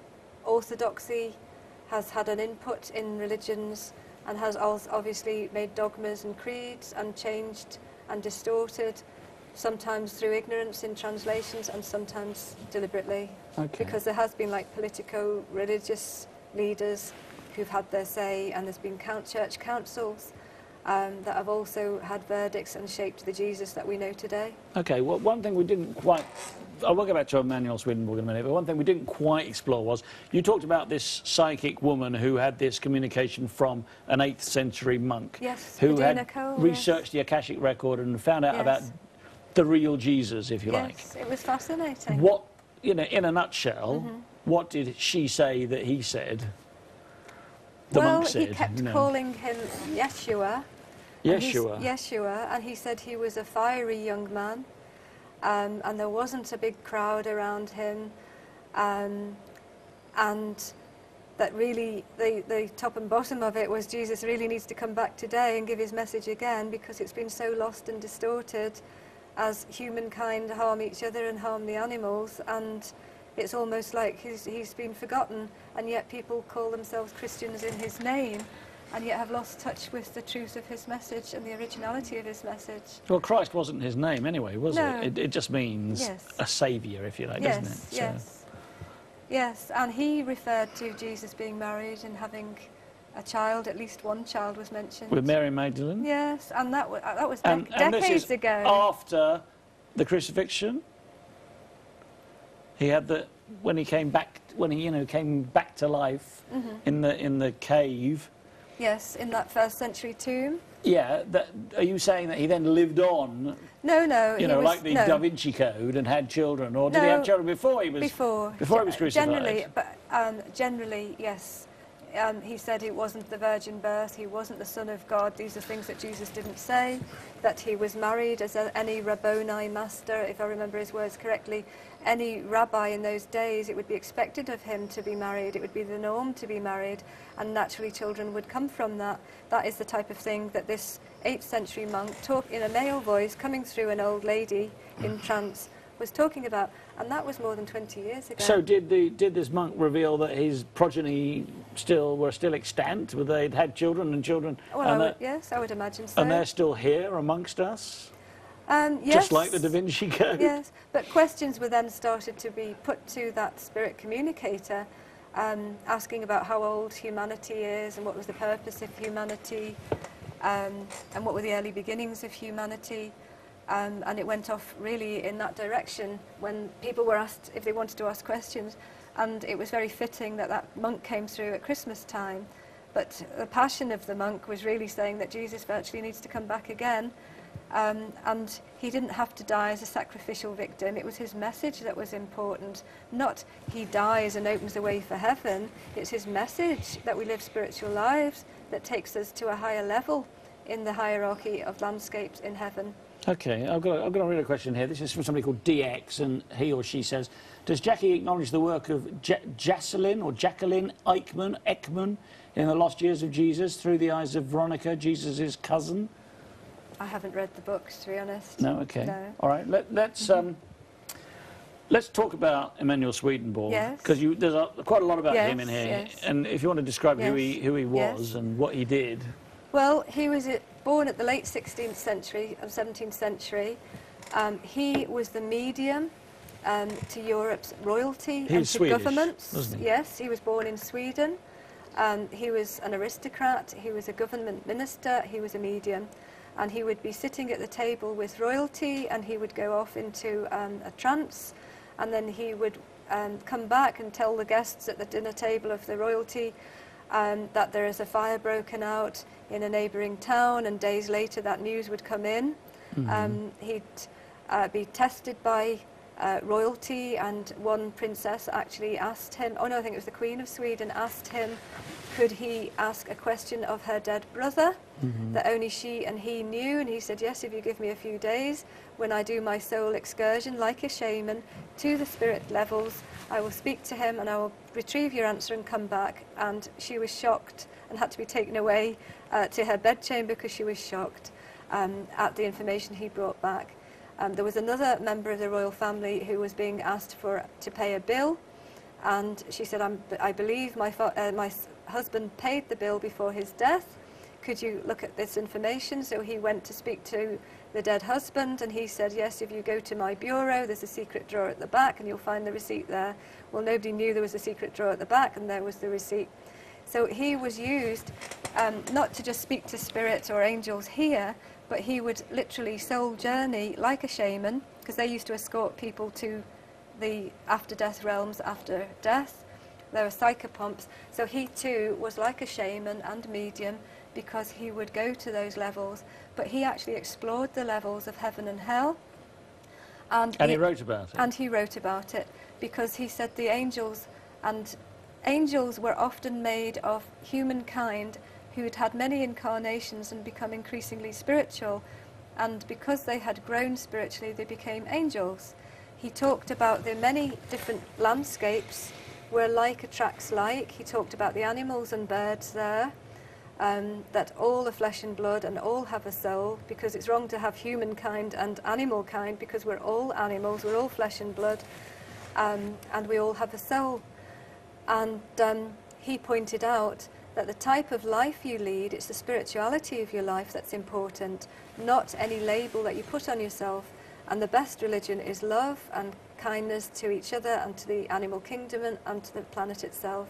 orthodoxy has had an input in religions and has also obviously made dogmas and creeds and changed and distorted, sometimes through ignorance in translations and sometimes deliberately. Okay. Because there has been like politico-religious leaders who've had their say, and there's been count church councils um, that have also had verdicts and shaped the Jesus that we know today. Okay, well, one thing we didn't quite, I will go back to Emanuel Swedenborg in a minute, but one thing we didn't quite explore was, you talked about this psychic woman who had this communication from an eighth century monk. Yes, who Medina had Cole, researched yes. the Akashic record and found out Yes. about the real Jesus, if you like. Yes, it was fascinating. What, you know, in a nutshell, Mm-hmm. what did she say that he said? The well, monk said. he kept you know. calling him Yeshua. And he's- Yeshua. Yeshua, and he said he was a fiery young man, um, and there wasn't a big crowd around him, um, and that really the, the top and bottom of it was Jesus really needs to come back today and give his message again, because it's been so lost and distorted as humankind harm each other and harm the animals, and it's almost like he's, he's been forgotten, and yet people call themselves Christians in his name, and yet have lost touch with the truth of his message and the originality of his message. Well, Christ wasn't his name anyway, was No. it? it? It just means Yes. a saviour, if you like, Yes, doesn't it? So- yes. Yes, and he referred to Jesus being married and having a child, at least one child was mentioned. With Mary Magdalene. Yes, and that, w that was dec And, and decades this is ago. after the crucifixion. He had the when he came back when he you know came back to life Mm-hmm. in the in the cave. Yes, in that first century tomb. Yeah, that, are you saying that he then lived on, No, no. you he know, was, like the no, Da Vinci Code, and had children, or did he No, have children before he was before. before he Ge- was crucified? Generally, but um, generally, yes. Um, he said it wasn't the virgin birth, he wasn't the Son of God. These are things that Jesus didn't say. That he was married as a, any Rabboni master, if I remember his words correctly. Any rabbi in those days, it would be expected of him to be married. It would be the norm to be married, and naturally children would come from that. That is the type of thing that this eighth century monk, talk in a male voice, coming through an old lady in trance, was talking about, and that was more than twenty years ago. So did the did this monk reveal that his progeny still were still extant? Were they'd had children and children? well, and I would, they're- yes, I would imagine so. And they're still here amongst us, um, yes, just like the Da Vinci Code. Yes, but questions were then started to be put to that spirit communicator, um, asking about how old humanity is and what was the purpose of humanity, um, and what were the early beginnings of humanity. Um, and it went off really in that direction when people were asked if they wanted to ask questions. And it was very fitting that that monk came through at Christmas time. But the passion of the monk was really saying that Jesus virtually needs to come back again. Um, and he didn't have to die as a sacrificial victim. It was his message that was important. Not he dies and opens the way for heaven. It's his message that we live spiritual lives that takes us to a higher level in the hierarchy of landscapes in heaven. Okay, I've got, I've got a real question here. This is from somebody called D X, and he or she says, does Jackie acknowledge the work of Ja Jocelyn or Jacqueline Eichmann, Ekman in The Lost Years of Jesus through the eyes of Veronica, Jesus' cousin? I haven't read the books, to be honest. No, okay. No. All right, Let, let's, um, let's talk about Emanuel Swedenborg. Yes. Because there's a, quite a lot about Yes, him in here. yes. And if you want to describe who, Yes, he, who he was yes. and what he did. Well, he was uh, born at the late sixteenth century and seventeenth century. Um, he was the medium um, to Europe's royalty He and was to Swedish, governments. wasn't he? Yes, he was born in Sweden. Um, he was an aristocrat, he was a government minister, he was a medium. And he would be sitting at the table with royalty, and he would go off into um, a trance, and then he would um, come back and tell the guests at the dinner table of the royalty um, that there is a fire broken out in a neighbouring town, and days later that news would come in, Mm-hmm. Um, he'd uh, be tested by uh, royalty, and one princess actually asked him, oh no, I think it was the Queen of Sweden, asked him, could he ask a question of her dead brother mm-hmm. that only she and he knew, and he said, yes, if you give me a few days, when I do my soul excursion like a shaman to the spirit levels, I will speak to him and I will retrieve your answer and come back. And she was shocked and had to be taken away uh, to her bedchamber because she was shocked um, at the information he brought back. Um, there was another member of the royal family who was being asked for to pay a bill, and she said, I'm, I believe my, fa uh, my husband paid the bill before his death. Could you look at this information? So he went to speak to the dead husband, and he said, yes, if you go to my bureau, there's a secret drawer at the back and you'll find the receipt there. Well, nobody knew there was a secret drawer at the back, and there was the receipt. So he was used um, not to just speak to spirits or angels here, but he would literally soul journey like a shaman, because they used to escort people to the after-death realms after death. There were psychopomps. So he too was like a shaman and medium, because he would go to those levels, but he actually explored the levels of heaven and hell. And, and he, he wrote about it. And he wrote about it, because he said the angels, and angels were often made of humankind who had had many incarnations and become increasingly spiritual, and because they had grown spiritually, they became angels. He talked about the many different landscapes where like attracts like. He talked about the animals and birds there, Um, that all are flesh and blood and all have a soul, because it's wrong to have humankind and animal kind, because we're all animals, we're all flesh and blood, um, and we all have a soul. And um, he pointed out that the type of life you lead, it's the spirituality of your life that's important, not any label that you put on yourself. And the best religion is love and kindness to each other and to the animal kingdom and, and to the planet itself.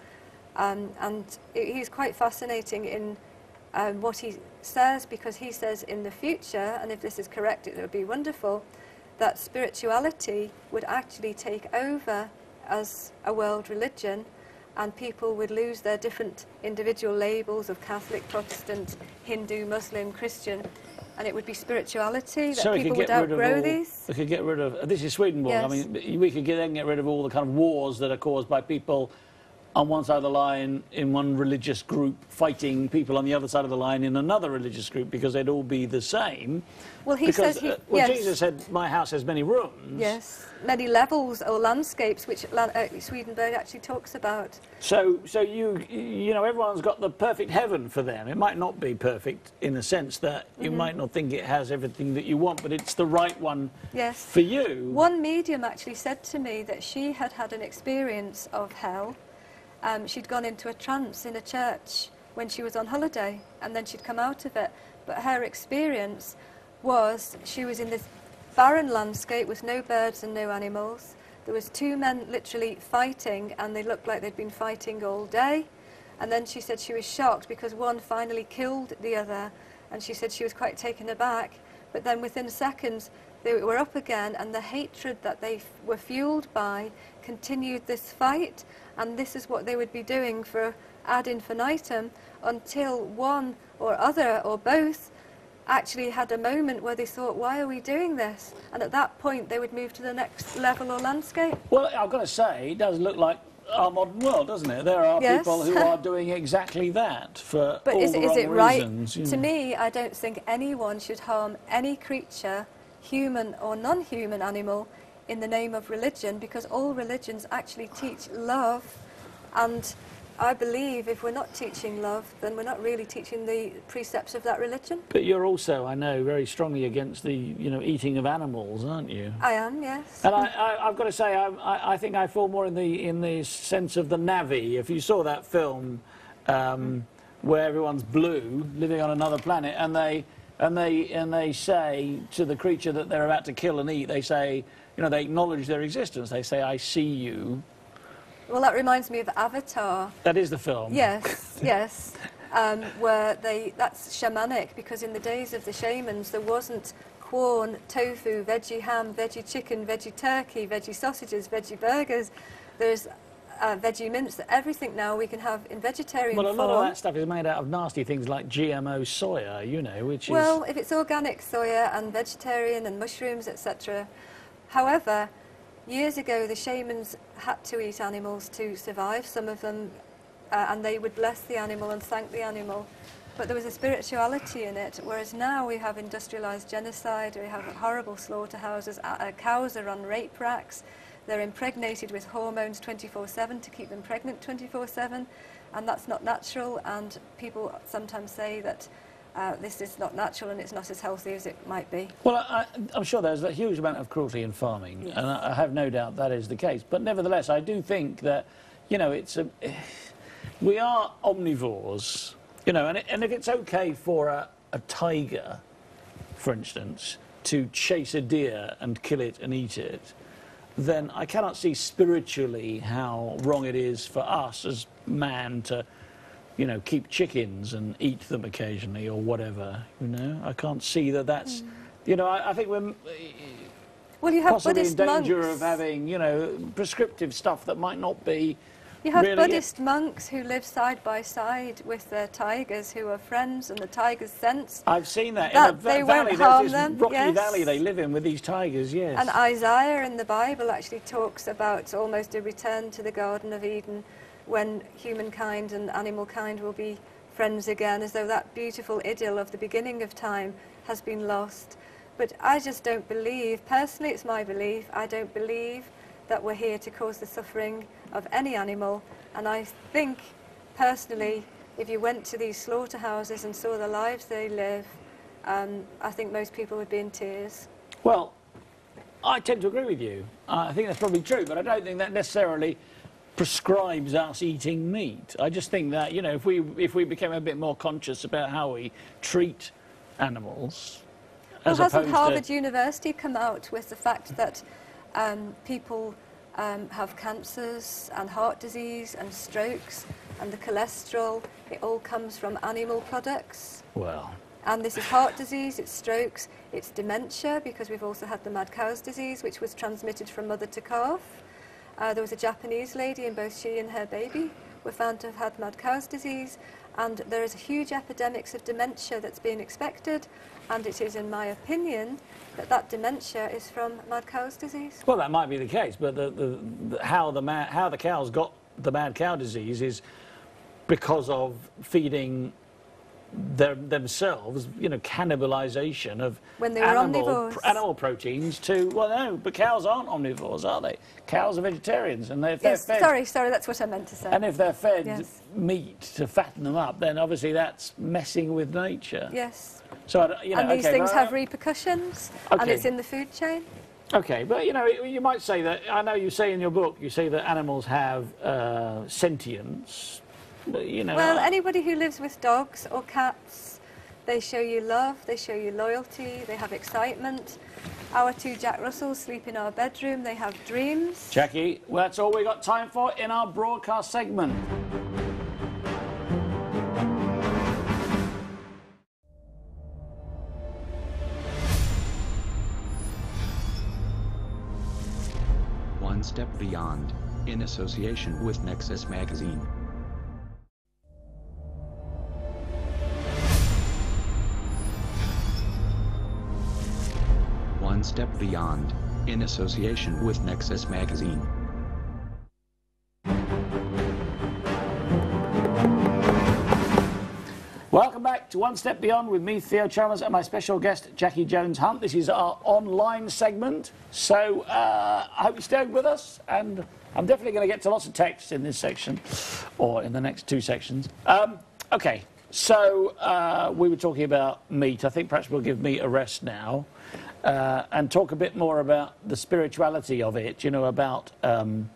Um, and he's quite fascinating in um, what he says, because he says in the future, and if this is correct it would be wonderful, that spirituality would actually take over as a world religion, and people would lose their different individual labels of Catholic, Protestant, Hindu, Muslim, Christian, and it would be spirituality, that so people would outgrow all, these. We could get rid of, this is Swedenborg, Yes. I mean, we could get, then get rid of all the kind of wars that are caused by people on one side of the line in one religious group fighting people on the other side of the line in another religious group, because they'd all be the same. Well, he because, says he, uh, well, yes. Jesus said, my house has many rooms. Yes, many levels or landscapes, which uh, Swedenborg actually talks about. So, so you, you know, everyone's got the perfect heaven for them. It might not be perfect in the sense that you mm-hmm. might not think it has everything that you want, but it's the right one yes. for you. One medium actually said to me that she had had an experience of hell. Um, she'd gone into a trance in a church when she was on holiday, and then she'd come out of it. But her experience was she was in this barren landscape with no birds and no animals. There was two men literally fighting, and they looked like they'd been fighting all day. And then she said she was shocked because one finally killed the other, and she said she was quite taken aback. But then within seconds they were up again, and the hatred that they f were fueled by continued this fight. And this is what they would be doing for ad infinitum, until one or other or both actually had a moment where they thought, why are we doing this? And at that point they would move to the next level or landscape. Well, I've got to say, it does look like our modern world, doesn't it? There are yes. people who are doing exactly that for but all is, the is wrong it right? reasons. You to know. me, I don't think anyone should harm any creature, human or non-human animal, in the name of religion, because all religions actually teach love. And I believe if we're not teaching love, then we're not really teaching the precepts of that religion. But you're also, I know, very strongly against the, you know, eating of animals, aren't you? I am, yes. And I, I, I've got to say, I, I, I think I fall more in the in the sense of the Na'vi. If you saw that film, um, where everyone's blue, living on another planet, and they and they and they say to the creature that they're about to kill and eat, they say, you know, they acknowledge their existence. They say, "I see you." Well, that reminds me of Avatar. That is the film. Yes, yes. Um, where they, that's shamanic, because in the days of the shamans there wasn't corn, tofu, veggie ham, veggie chicken, veggie turkey, veggie sausages, veggie burgers. There's uh, veggie mince, everything now we can have in vegetarian Well, a lot form. of that stuff is made out of nasty things like G M O soya, you know, which Well, is... if it's organic soya and vegetarian and mushrooms, et cetera. However, years ago the shamans had to eat animals to survive, some of them, uh, and they would bless the animal and thank the animal. But there was a spirituality in it, whereas now we have industrialised genocide, we have horrible slaughterhouses, uh, cows are on rape racks, they're impregnated with hormones twenty-four seven to keep them pregnant twenty-four seven, and that's not natural, and people sometimes say that uh, this is not natural and it's not as healthy as it might be. Well, I, I'm sure there's a huge amount of cruelty in farming, Yes. and I, I have no doubt that is the case. But nevertheless, I do think that, you know, it's a... We are omnivores. You know, and, it, and if it's okay for a, a tiger, for instance, to chase a deer and kill it and eat it, then I cannot see spiritually how wrong it is for us as man to, you know, keep chickens and eat them occasionally or whatever, you know. I can't see that that's, mm. you know, I, I think we're well, you have possibly Buddhist in danger monks. of having, you know, prescriptive stuff that might not be... You have really Buddhist monks who live side by side with their tigers, who are friends, and the tigers sense. I've seen that, that in a they valley. won't There's harm this them. rocky Yes. valley they live in with these tigers, yes. And Isaiah in the Bible actually talks about almost a return to the Garden of Eden, when humankind and animal kind will be friends again, as though that beautiful idyll of the beginning of time has been lost. But I just don't believe, personally it's my belief, I don't believe that we're here to cause the suffering of any animal. And I think, personally, if you went to these slaughterhouses and saw the lives they live, um, I think most people would be in tears. Well, I tend to agree with you. Uh, I think that's probably true, but I don't think that necessarily prescribes us eating meat. I just think that, you know, if we, if we became a bit more conscious about how we treat animals, as well, hasn't opposed Harvard to... University come out with the fact that um, people... Um, have cancers and heart disease and strokes, and the cholesterol, it all comes from animal products. Well... And this is heart disease, it's strokes, it's dementia, because we've also had the mad cow's disease, which was transmitted from mother to calf. Uh, there was a Japanese lady, and both she and her baby were found to have had mad cow's disease, and there is a huge epidemics of dementia that's being expected, and it is, in my opinion, that that dementia is from mad cow's disease. Well, that might be the case, but the, the, the, how, the ma how the cows got the mad cow disease is because of feeding their, themselves, you know, cannibalisation of when they were animal, omnivores. pr animal proteins to, well, no, but cows aren't omnivores, are they? Cows are vegetarians, and if they're yes, fed... sorry, sorry, that's what I meant to say. And if they're fed yes. meat to fatten them up, then obviously that's messing with nature. Yes. So, I, you know, and these okay, things well, have repercussions, okay. and it's in the food chain. Okay, but you know, you might say that, I know you say in your book, you say that animals have uh, sentience, but, you know... Well, uh, anybody who lives with dogs or cats, they show you love, they show you loyalty, they have excitement. Our two Jack Russells sleep in our bedroom, they have dreams. Jackie, well, that's all we got time for in our broadcast segment. One Step Beyond, in association with Nexus Magazine. One Step Beyond, in association with Nexus Magazine. Welcome back to One Step Beyond with me, Theo Chalmers, and my special guest, Jackie Jones-Hunt. This is our online segment, so uh, I hope you stay with us, and I'm definitely going to get to lots of texts in this section, or in the next two sections. Um, okay, so uh, we were talking about meat. I think perhaps we'll give meat a rest now, uh, and talk a bit more about the spirituality of it, you know, about... Um,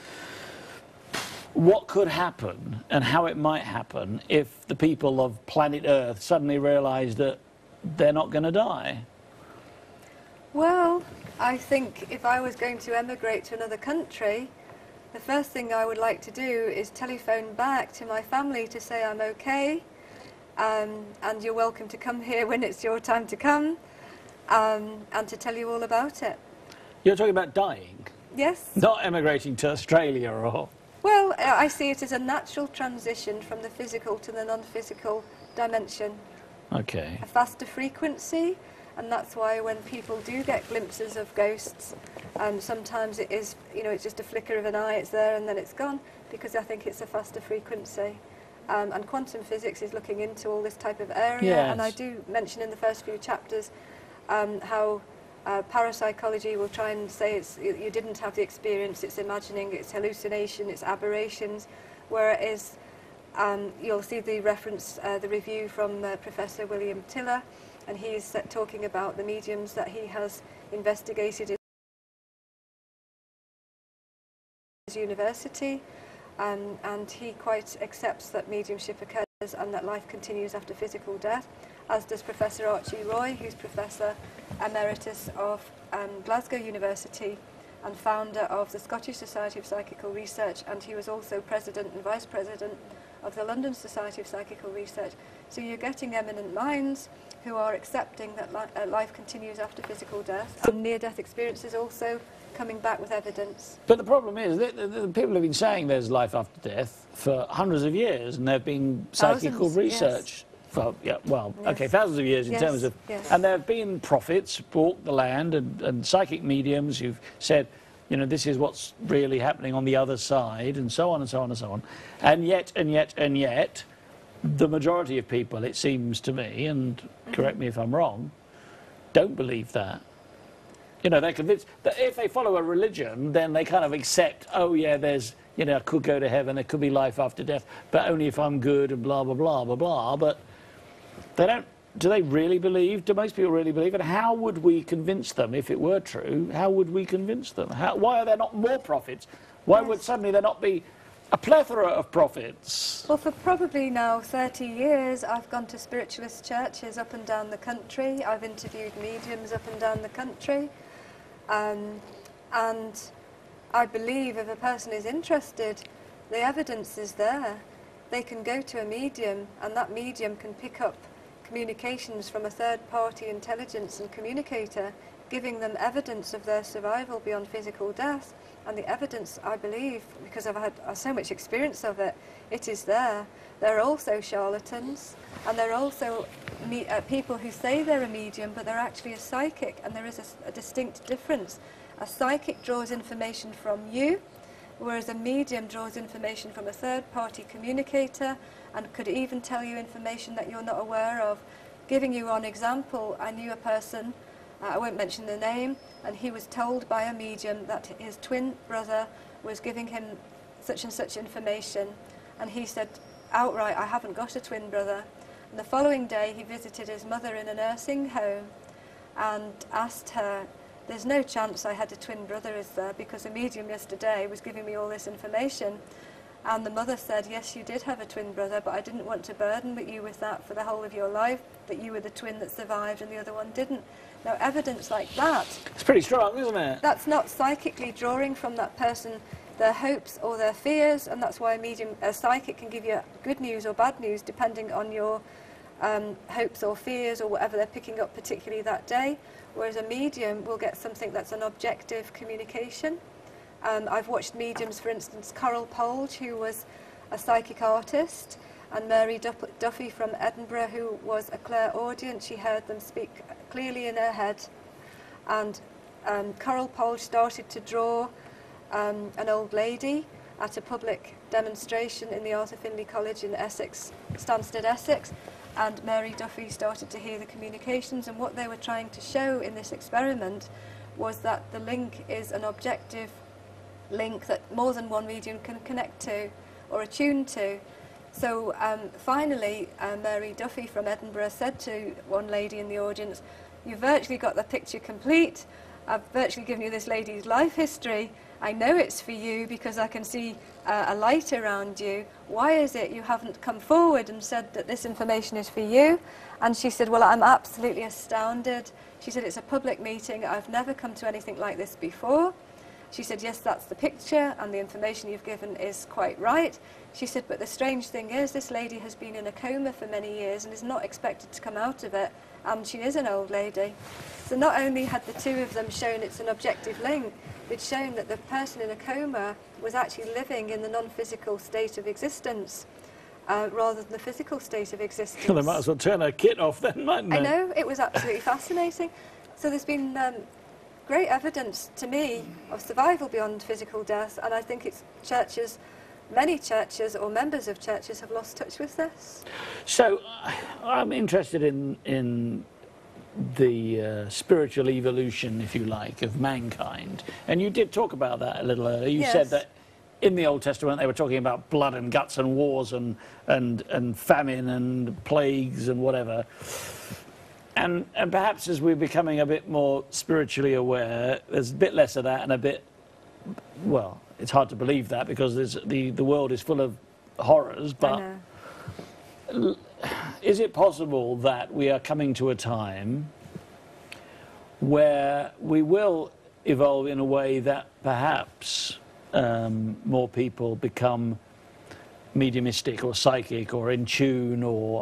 what could happen and how it might happen if the people of planet Earth suddenly realise that they're not going to die? Well, I think if I was going to emigrate to another country, the first thing I would like to do is telephone back to my family to say I'm okay, um, and you're welcome to come here when it's your time to come, um, and to tell you all about it. You're talking about dying? Yes. Not emigrating to Australia or... Well, I see it as a natural transition from the physical to the non-physical dimension. Okay. A faster frequency, and that's why when people do get glimpses of ghosts, um, sometimes it is, you know, it's just a flicker of an eye, it's there and then it's gone, because I think it's a faster frequency. Um, and quantum physics is looking into all this type of area, Yes. and I do mention in the first few chapters um, how uh, parapsychology will try and say it's, you didn't have the experience, it's imagining, it's hallucination, it's aberrations, whereas um, you'll see the reference, uh, the review from uh, Professor William Tiller, and he's uh, talking about the mediums that he has investigated in his university. Um, and he quite accepts that mediumship occurs and that life continues after physical death, as does Professor Archie Roy, who's Professor Emeritus of um, Glasgow University and founder of the Scottish Society of Psychical Research, and he was also President and Vice President of the London Society of Psychical Research. So you're getting eminent minds who are accepting that li uh, life continues after physical death, and near-death experiences also coming back with evidence. But the problem is that the, the people have been saying there's life after death for hundreds of years, and there have been psychical Thousands, research. Yes. For, yeah, well, Yes. okay, thousands of years in Yes, terms of... yes. And there have been prophets walk the land and, and psychic mediums who've said, you know, this is what's really happening on the other side, and so on and so on and so on. And yet, and yet, and yet, the majority of people, it seems to me, and correct me if I'm wrong, don't believe that. You know, they're convinced that if they follow a religion, then they kind of accept, oh, yeah, there's, you know, I could go to heaven, there could be life after death, but only if I'm good and blah, blah, blah, blah, blah. But they don't, do they really believe? Do most people really believe it? How would we convince them if it were true? How would we convince them? How, why are there not more prophets? Why Yes. would suddenly there not be a plethora of prophets? Well, for probably now thirty years, I've gone to spiritualist churches up and down the country. I've interviewed mediums up and down the country. Um, and I believe if a person is interested, the evidence is there. They can go to a medium, and that medium can pick up communications from a third-party intelligence and communicator, giving them evidence of their survival beyond physical death. And the evidence, I believe, because I've had uh, so much experience of it, it is there. There are also charlatans, and there are also me uh, people who say they're a medium, but they're actually a psychic, and there is a, a distinct difference. A psychic draws information from you, whereas a medium draws information from a third-party communicator and could even tell you information that you're not aware of. Giving you one example, I knew a person, uh, I won't mention the name, and he was told by a medium that his twin brother was giving him such and such information, and he said outright, I haven't got a twin brother. And the following day he visited his mother in a nursing home and asked her, there's no chance I had a twin brother, is there? Because a medium yesterday was giving me all this information. And the mother said, yes, you did have a twin brother, but I didn't want to burden you with that for the whole of your life, that you were the twin that survived and the other one didn't. Now, evidence like that... It's pretty strong, isn't it? That's not psychically drawing from that person their hopes or their fears, and that's why a medium, a psychic can give you good news or bad news depending on your um, hopes or fears or whatever they're picking up particularly that day, whereas a medium will get something that's an objective communication. Um, I've watched mediums, for instance, Coral Polge, who was a psychic artist, and Mary Duff Duffy from Edinburgh, who was a clairaudient. She heard them speak clearly in her head. And um, Coral Polge started to draw um, an old lady at a public demonstration in the Arthur Findlay College in Essex, Stansted, Essex, and Mary Duffy started to hear the communications, and what they were trying to show in this experiment was that the link is an objective link that more than one medium can connect to or attune to. So um, finally, uh, Mary Duffy from Edinburgh said to one lady in the audience, you've virtually got the picture complete. I've virtually given you this lady's life history. I know it's for you because I can see uh, a light around you. Why is it you haven't come forward and said that this information is for you? And she said, well, I'm absolutely astounded. She said, it's a public meeting. I've never come to anything like this before. She said, yes, that's the picture, and the information you've given is quite right. She said, but the strange thing is, this lady has been in a coma for many years and is not expected to come out of it, and she is an old lady. So not only had the two of them shown it's an objective link, it's shown that the person in a coma was actually living in the non-physical state of existence uh, rather than the physical state of existence. Well, they might as well turn her kit off then, mightn't they? I know, it was absolutely fascinating. So there's been um, great evidence to me of survival beyond physical death, and I think it's churches, many churches or members of churches have lost touch with this. So I'm interested in, in the uh, spiritual evolution, if you like, of mankind. And you did talk about that a little earlier. You Yes. said that in the Old Testament they were talking about blood and guts and wars and, and, and famine and plagues and whatever. And, and perhaps as we're becoming a bit more spiritually aware, there's a bit less of that and a bit, well, it's hard to believe that because there's, the, the world is full of horrors, but I know. is it possible that we are coming to a time where we will evolve in a way that perhaps um, more people become mediumistic or psychic or in tune or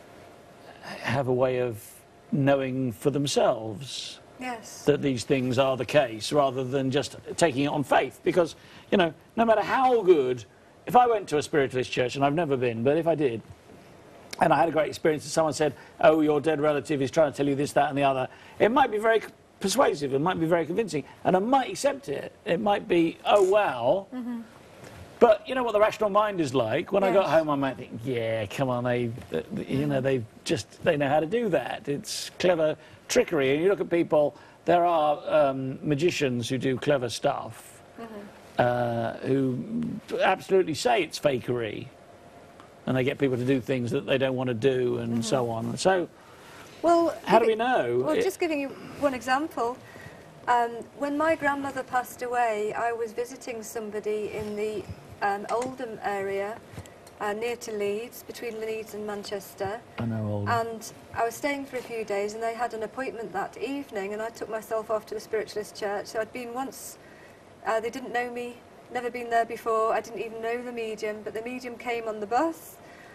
have a way of knowing for themselves Yes. that these things are the case rather than just taking it on faith? Because, you know, no matter how good, if I went to a spiritualist church, and I've never been, but if I did, and I had a great experience and someone said, oh, your dead relative is trying to tell you this, that and the other, it might be very persuasive, it might be very convincing, and I might accept it. It might be, oh, wow. Mm-hmm. But you know what the rational mind is like? When Yes. I got home, I might think, yeah, come on, they, you know, they just, they know how to do that. It's clever trickery. And you look at people, there are um, magicians who do clever stuff, mm-hmm. uh, who absolutely say it's fakery. And they get people to do things that they don't want to do and mm-hmm. so on. So, well, how do we know? Well, it, just giving you one example. Um, when my grandmother passed away, I was visiting somebody in the um, Oldham area, uh, near to Leeds, between Leeds and Manchester. I know Oldham. And I was staying for a few days, and they had an appointment that evening, and I took myself off to the spiritualist church. So I'd been once, uh, they didn't know me, never been there before, I didn't even know the medium, but the medium came on the bus.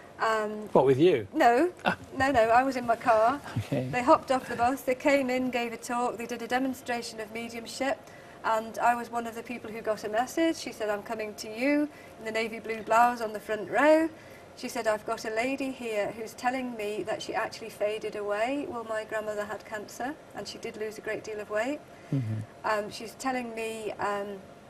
Um, what, with you? No, Ah. no, no, I was in my car. Okay. They hopped off the bus, they came in, gave a talk, they did a demonstration of mediumship, and I was one of the people who got a message. She said, I'm coming to you in the navy blue blouse on the front row. She said, I've got a lady here who's telling me that she actually faded away. Well, my grandmother had cancer, and she did lose a great deal of weight. Mm-hmm. um, she's telling me um,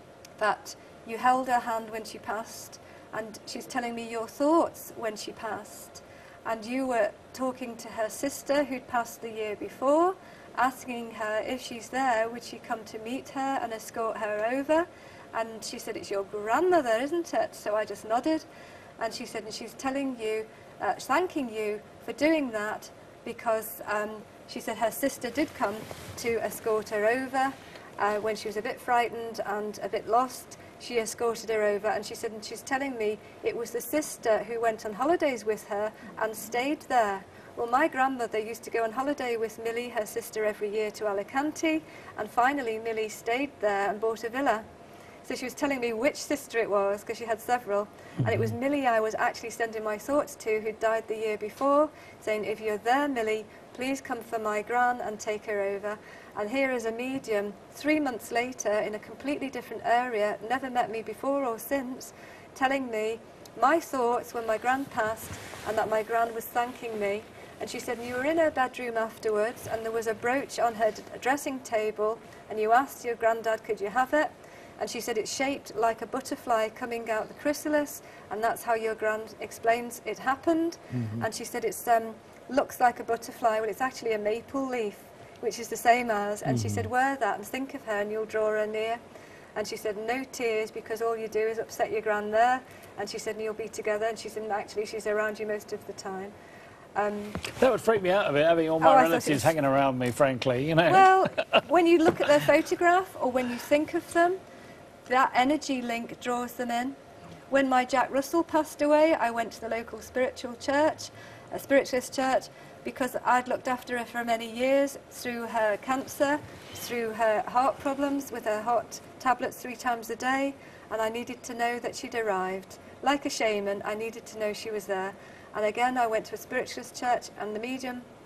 that you held her hand when she passed, and she's telling me your thoughts when she passed. And you were talking to her sister who'd passed the year before, asking her if she's there, would she come to meet her and escort her over? And she said, it's your grandmother, isn't it? So I just nodded. And she said, and she's telling you, uh, thanking you for doing that, because um, she said her sister did come to escort her over uh, when she was a bit frightened and a bit lost. She escorted her over, and she said, and she's telling me it was the sister who went on holidays with her and stayed there. Well, my grandmother used to go on holiday with Millie, her sister, every year to Alicante, and finally Millie stayed there and bought a villa. So she was telling me which sister it was, because she had several, mm-hmm. and it was Millie I was actually sending my thoughts to, who died the year before, saying, if you're there, Millie, please come for my gran and take her over. And here is a medium, three months later, in a completely different area, never met me before or since, telling me my thoughts when my gran passed, and that my gran was thanking me. And she said, you were in her bedroom afterwards, and there was a brooch on her dressing table, and you asked your granddad, could you have it? And she said, it's shaped like a butterfly coming out the chrysalis, and that's how your grand explains it happened. Mm-hmm. And she said, it's um, looks like a butterfly. Well, it's actually a maple leaf, which is the same as. And mm-hmm. she said, wear that and think of her, and you'll draw her near. And she said, no tears, because all you do is upset your grand there. And she said, and you'll be together. And she said, actually, she's around you most of the time. Um, that would freak me out a bit, having all my oh, relatives was... hanging around me, frankly, you know. Well, when you look at their photograph, or when you think of them, that energy link draws them in. When my Jack Russell passed away, I went to the local spiritual church, a spiritualist church, because I'd looked after her for many years through her cancer, through her heart problems, with her heart tablets three times a day, and I needed to know that she'd arrived. Like a shaman, I needed to know she was there. And again, I went to a spiritualist church, and the medium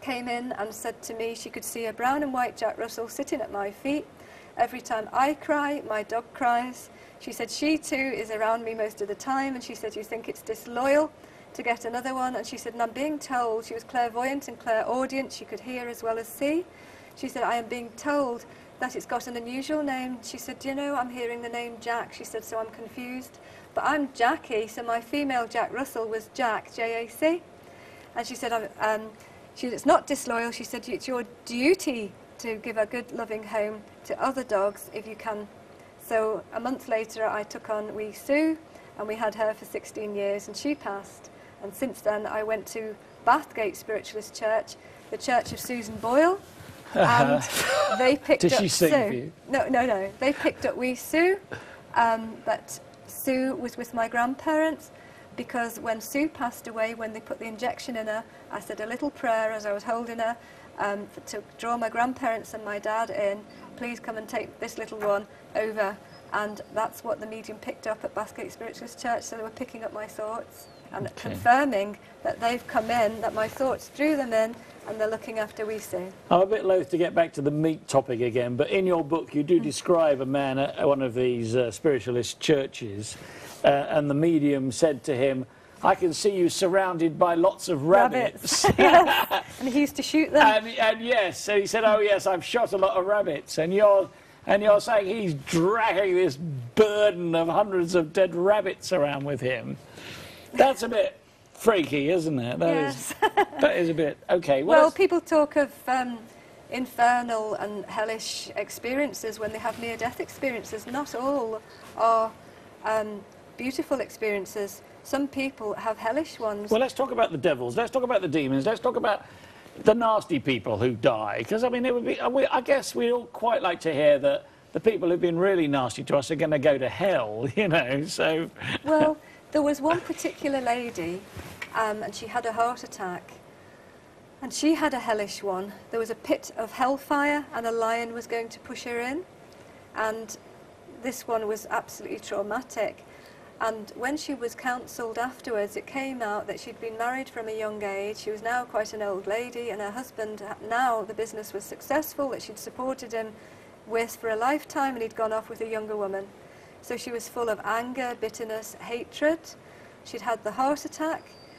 came in and said to me she could see a brown and white Jack Russell sitting at my feet. Every time I cry, my dog cries. She said she too is around me most of the time, and she said, you think it's disloyal to get another one? And she said, and I'm being told, she was clairvoyant and clairaudient, she could hear as well as see. She said, I am being told that it's got an unusual name. She said, do you know, I'm hearing the name Jack. She said, so I'm confused. But I'm Jackie, so my female Jack Russell was Jack, J A C. And she said, um, she, it's not disloyal. She said, it's your duty to give a good, loving home to other dogs if you can. So a month later, I took on wee Sue, and we had her for sixteen years, and she passed. And since then, I went to Bathgate Spiritualist Church, the Church of Susan Boyle, and they picked Did up she sing Sue. for you? No, no, no. They picked up wee Sue, um, but Sue was with my grandparents, because when Sue passed away, when they put the injection in her, I said a little prayer as I was holding her um, for, to draw my grandparents and my dad in. Please come and take this little one over. And that's what the medium picked up at Bathgate Spiritualist Church. So they were picking up my thoughts and okay. confirming that they've come in, that my thoughts drew them in, and they're looking after wee Sue. I'm a bit loath to get back to the meat topic again, but in your book you do describe a man at one of these uh, spiritualist churches, uh, and the medium said to him, I can see you surrounded by lots of rabbits. Rabbits. Yes. And he used to shoot them. and, and yes, so he said, oh yes, I've shot a lot of rabbits. And you're, and you're saying he's dragging this burden of hundreds of dead rabbits around with him. That's a bit freaky, isn't it? That Yes. is, that is a bit, okay. Well, else? people talk of um, infernal and hellish experiences when they have near-death experiences. Not all are um, beautiful experiences. Some people have hellish ones. Well, let's talk about the devils. Let's talk about the demons. Let's talk about the nasty people who die. Because, I mean, it would be, I guess we all quite like to hear that the people who've been really nasty to us are going to go to hell, you know, so... Well, there was one particular lady, um, and she had a heart attack. And she had a hellish one. There was a pit of hellfire, and a lion was going to push her in. And this one was absolutely traumatic. And when she was counselled afterwards, it came out that she'd been married from a young age. She was now quite an old lady, and her husband, now the business was successful, that she'd supported him with for a lifetime, and he'd gone off with a younger woman. So she was full of anger, bitterness, hatred. She'd had the heart attack,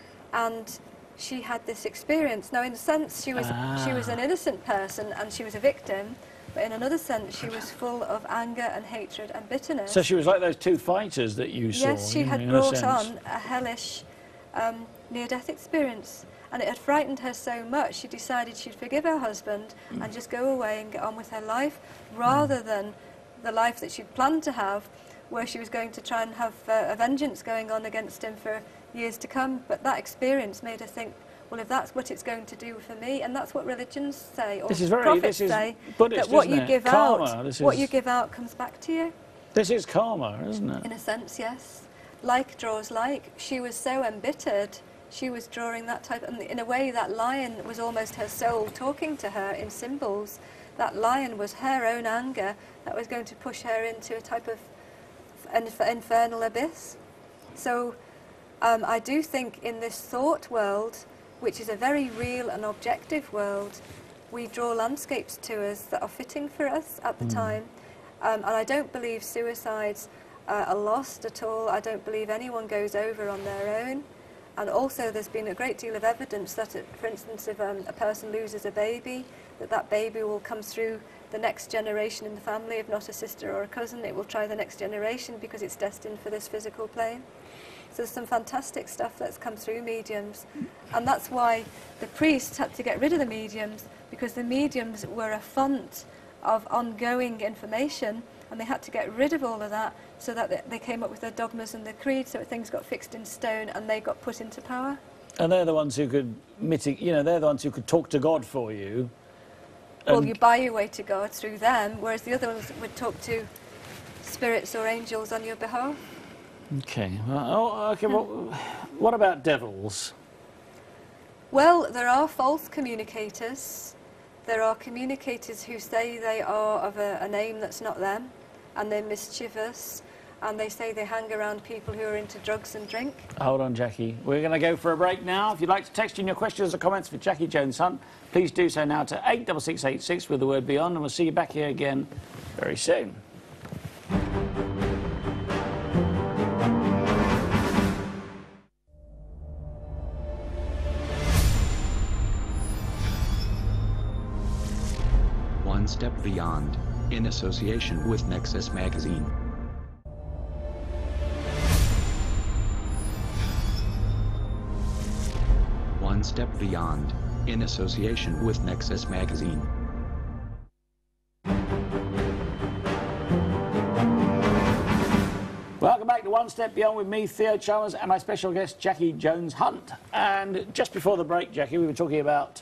and she had this experience. Now, in a sense, she was, ah. she was an innocent person, and she was a victim. But in another sense, she was full of anger and hatred and bitterness. So she was like those two fighters that you saw. Yes, she you know, had in a brought sense. on a hellish um, near-death experience. And it had frightened her so much, she decided she'd forgive her husband mm. and just go away and get on with her life, rather mm. than the life that she'd planned to have, where she was going to try and have uh, a vengeance going on against him for years to come. But that experience made her think, well, if that's what it's going to do for me, and that's what religions say, or this is very, prophets this is say, Buddhist, that what isn't you it? give Karma, out, this what is, you give out comes back to you. This is karma, isn't it? In a sense, yes. Like draws like. She was so embittered, she was drawing that type, and in a way that lion was almost her soul talking to her in symbols. That lion was her own anger that was going to push her into a type of inf infernal abyss. So um, I do think in this thought world, which is a very real and objective world, we draw landscapes to us that are fitting for us at the mm. time. Um, and I don't believe suicides uh, are lost at all. I don't believe anyone goes over on their own. And also there's been a great deal of evidence that, it, for instance, if um, a person loses a baby, that that baby will come through the next generation in the family. If not a sister or a cousin, it will try the next generation because it's destined for this physical plane. So there's some fantastic stuff that's come through mediums. And that's why the priests had to get rid of the mediums, because the mediums were a font of ongoing information, and they had to get rid of all of that so that they came up with their dogmas and their creed, so things got fixed in stone and they got put into power. And they're the ones who could mitigate, you know, they're the ones who could talk to God for you. Well, you buy your way to God through them, whereas the other ones would talk to spirits or angels on your behalf. Okay. Well, oh, okay. Well, what about devils? Well, there are false communicators. There are communicators who say they are of a, a name that's not them, and they're mischievous, and they say they hang around people who are into drugs and drink. Hold on, Jackie. We're going to go for a break now. If you'd like to text in your questions or comments for Jackie Jones-Hunt, please do so now to eight six six eight six with the word beyond, and we'll see you back here again very soon. One Step Beyond, in association with Nexus Magazine. One Step Beyond, in association with Nexus Magazine. Welcome back to One Step Beyond with me, Theo Chalmers, and my special guest, Jackie Jones-Hunt. And just before the break, Jackie, we were talking about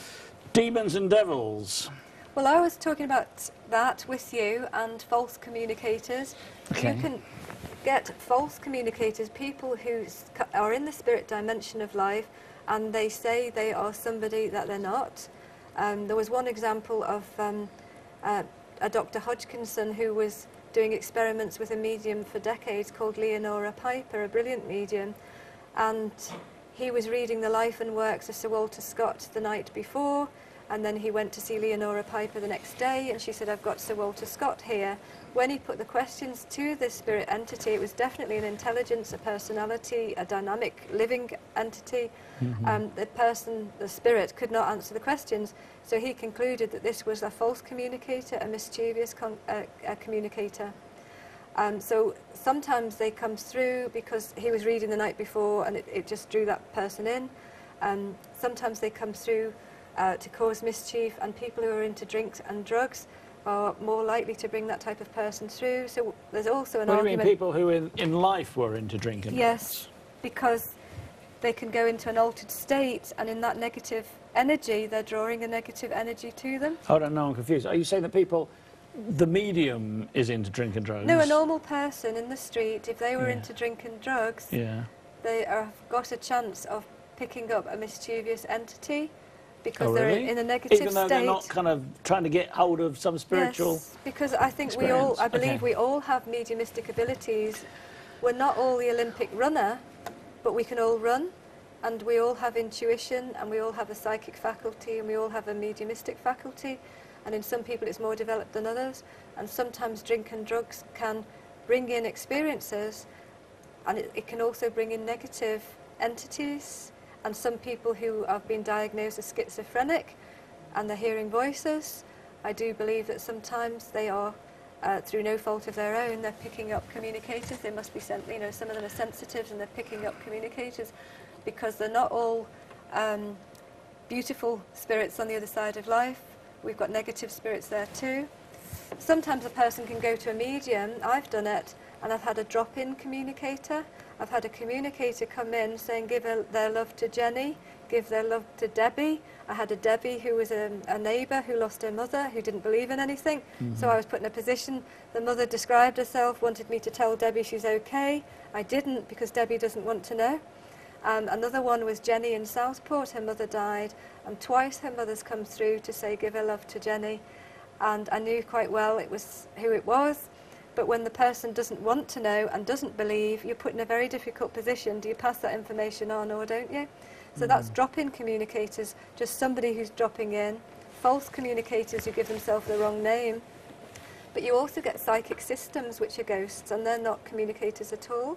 demons and devils. Well, I was talking about that with you and false communicators. Okay. You can get false communicators, people who are in the spirit dimension of life, and they say they are somebody that they're not. Um, there was one example of um, uh, a Doctor Hodgkinson who was doing experiments with a medium for decades called Leonora Piper, a brilliant medium, and he was reading the life and works of Sir Walter Scott the night before, and then he went to see Leonora Piper the next day, and she said, I've got Sir Walter Scott here. When he put the questions to this spirit entity, it was definitely an intelligence, a personality, a dynamic living entity. Mm-hmm. um, the person, the spirit, could not answer the questions, so he concluded that this was a false communicator, a mischievous con uh, a communicator. Um, so sometimes they come through because he was reading the night before and it, it just drew that person in. Um, sometimes they come through uh, to cause mischief, and people who are into drinks and drugs are more likely to bring that type of person through. So there's also an what argument... do you mean people who in, in life were into drink and drugs? Yes, because they can go into an altered state, and in that negative energy, they're drawing a negative energy to them. Hold on, no, I'm confused. Are you saying that people, the medium is into drink and drugs? No, a normal person in the street, if they were Yeah. into drink and drugs, Yeah. they have got a chance of picking up a mischievous entity because Oh, they're really? in a negative Even though state. they're not kind of trying to get hold of some spiritual... Yes, because I think we all, experience. I believe Okay. we all have mediumistic abilities. We're not all the Olympic runner, but we can all run, and we all have intuition, and we all have a psychic faculty, and we all have a mediumistic faculty, and in some people it's more developed than others, and sometimes drink and drugs can bring in experiences, and it, it can also bring in negative entities. And some people who have been diagnosed as schizophrenic and they're hearing voices, I do believe that sometimes they are, uh, through no fault of their own, they're picking up communicators. They must be, sent, you know, some of them are sensitives and they're picking up communicators because they're not all um, beautiful spirits on the other side of life. We've got negative spirits there too. Sometimes a person can go to a medium, I've done it, and I've had a drop-in communicator. I've had a communicator come in saying give a, their love to Jenny, give their love to Debbie. I had a Debbie who was a, a neighbour who lost her mother, who didn't believe in anything. Mm-hmm. So I was put in a position, the mother described herself, wanted me to tell Debbie she's okay. I didn't because Debbie doesn't want to know. Um, another one was Jenny in Southport, her mother died, and twice her mother's come through to say give her love to Jenny. And I knew quite well it was who it was. But when the person doesn't want to know and doesn't believe, you're put in a very difficult position. Do you pass that information on or don't you? So mm. that's drop-in communicators, just somebody who's dropping in. False communicators who give themselves the wrong name. But you also get psychic systems, which are ghosts, and they're not communicators at all.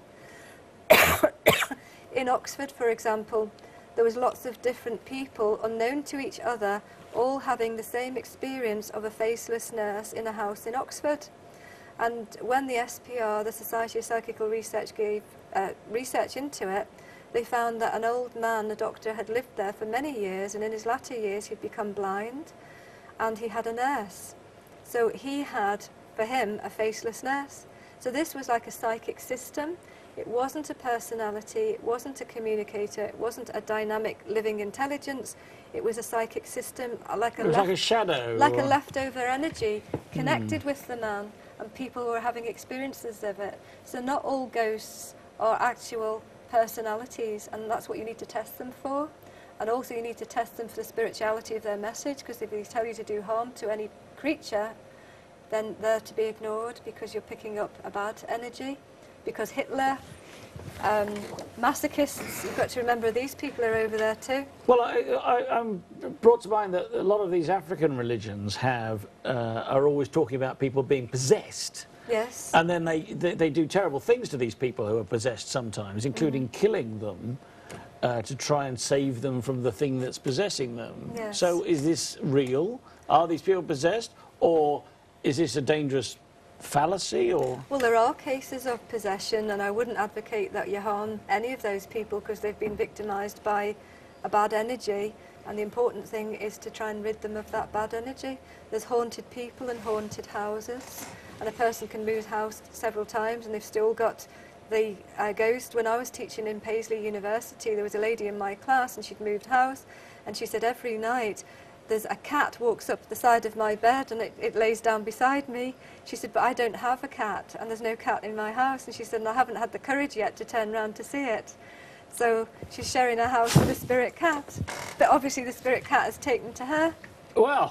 In Oxford, for example, there was lots of different people, unknown to each other, all having the same experience of a faceless nurse in a house in Oxford. And when the S P R, the Society of Psychical Research, gave uh, research into it, they found that an old man, a doctor, had lived there for many years, and in his latter years he'd become blind, and he had a nurse. So he had, for him, a faceless nurse. So this was like a psychic system. It wasn't a personality, it wasn't a communicator, it wasn't a dynamic living intelligence, it was a psychic system, like a, it was like a shadow. like or... a leftover energy connected mm. with the man. And people were having experiences of it. So not all ghosts are actual personalities, and that's what you need to test them for. And also you need to test them for the spirituality of their message, because if they tell you to do harm to any creature, then they're to be ignored because you're picking up a bad energy. because Hitler, um, masochists, you've got to remember these people are over there too. Well, I, I, I'm brought to mind that a lot of these African religions have uh, are always talking about people being possessed. Yes. And then they, they, they do terrible things to these people who are possessed sometimes, including mm-hmm. killing them uh, to try and save them from the thing that's possessing them. Yes. So is this real? Are these people possessed? Or is this a dangerous fallacy? Or well, there are cases of possession, and I wouldn't advocate that you harm any of those people because they've been victimised by a bad energy, and the important thing is to try and rid them of that bad energy. There's haunted people and haunted houses, and a person can move house several times and they've still got the uh, ghost. When I was teaching in Paisley University, there was a lady in my class and she'd moved house, and she said every night there's a cat walks up the side of my bed and it, it lays down beside me. She said, but I don't have a cat and there's no cat in my house. And she said, and I haven't had the courage yet to turn round to see it. So she's sharing her house with a spirit cat. But obviously the spirit cat has taken to her. Well,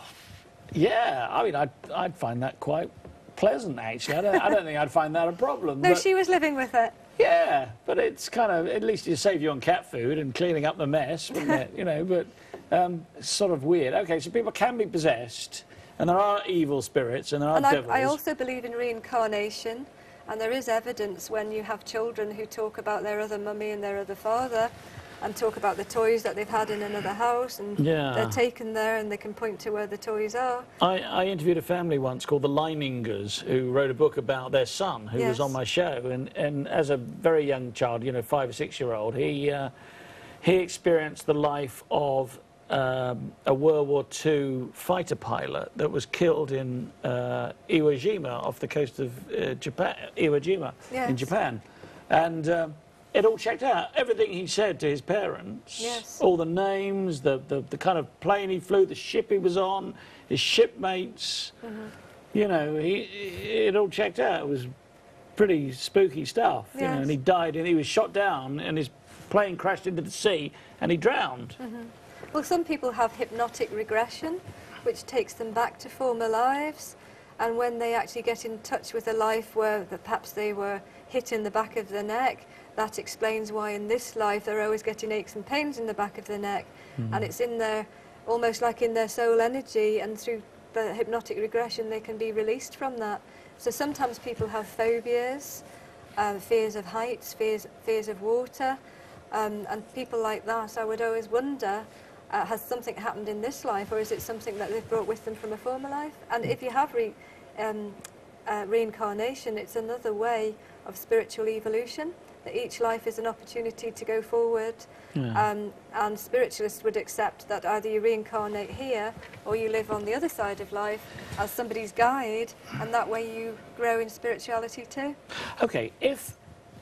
yeah, I mean, I'd, I'd find that quite pleasant, actually. I don't, I don't think I'd find that a problem. No, but she was living with it. Yeah, but it's kind of, at least you save you on cat food and cleaning up the mess, wouldn't it? You know, but um, it's sort of weird. Okay, so people can be possessed, and there are evil spirits, and there are and devils. I, I also believe in reincarnation, and there is evidence when you have children who talk about their other mummy and their other father, and talk about the toys that they've had in another house, and yeah. they're taken there and they can point to where the toys are. I, I interviewed a family once called the Liningers who wrote a book about their son who yes. was on my show, and, and as a very young child, you know, five or six year old, he, uh, he experienced the life of um, a World War Two fighter pilot that was killed in uh, Iwo Jima off the coast of uh, Japan, Iwo Jima yes. in Japan. And um, it all checked out. Everything he said to his parents, yes. all the names, the, the, the kind of plane he flew, the ship he was on, his shipmates, mm-hmm. you know, he, it all checked out. It was pretty spooky stuff, yes. you know, and he died and he was shot down and his plane crashed into the sea and he drowned. Mm-hmm. Well, some people have hypnotic regression, which takes them back to former lives, and when they actually get in touch with a life where the, perhaps they were hit in the back of the neck, that explains why in this life they're always getting aches and pains in the back of the neck. Mm-hmm. And it's in their, almost like in their soul energy, and through the hypnotic regression they can be released from that. So sometimes people have phobias, uh, fears of heights, fears, fears of water, um, and people like that, I would always wonder, uh, has something happened in this life, or is it something that they've brought with them from a former life? And if you have re, um, uh, reincarnation, it's another way of spiritual evolution. That each life is an opportunity to go forward, yeah. um, and spiritualists would accept that either you reincarnate here or you live on the other side of life as somebody's guide, and that way you grow in spirituality too. Okay, if,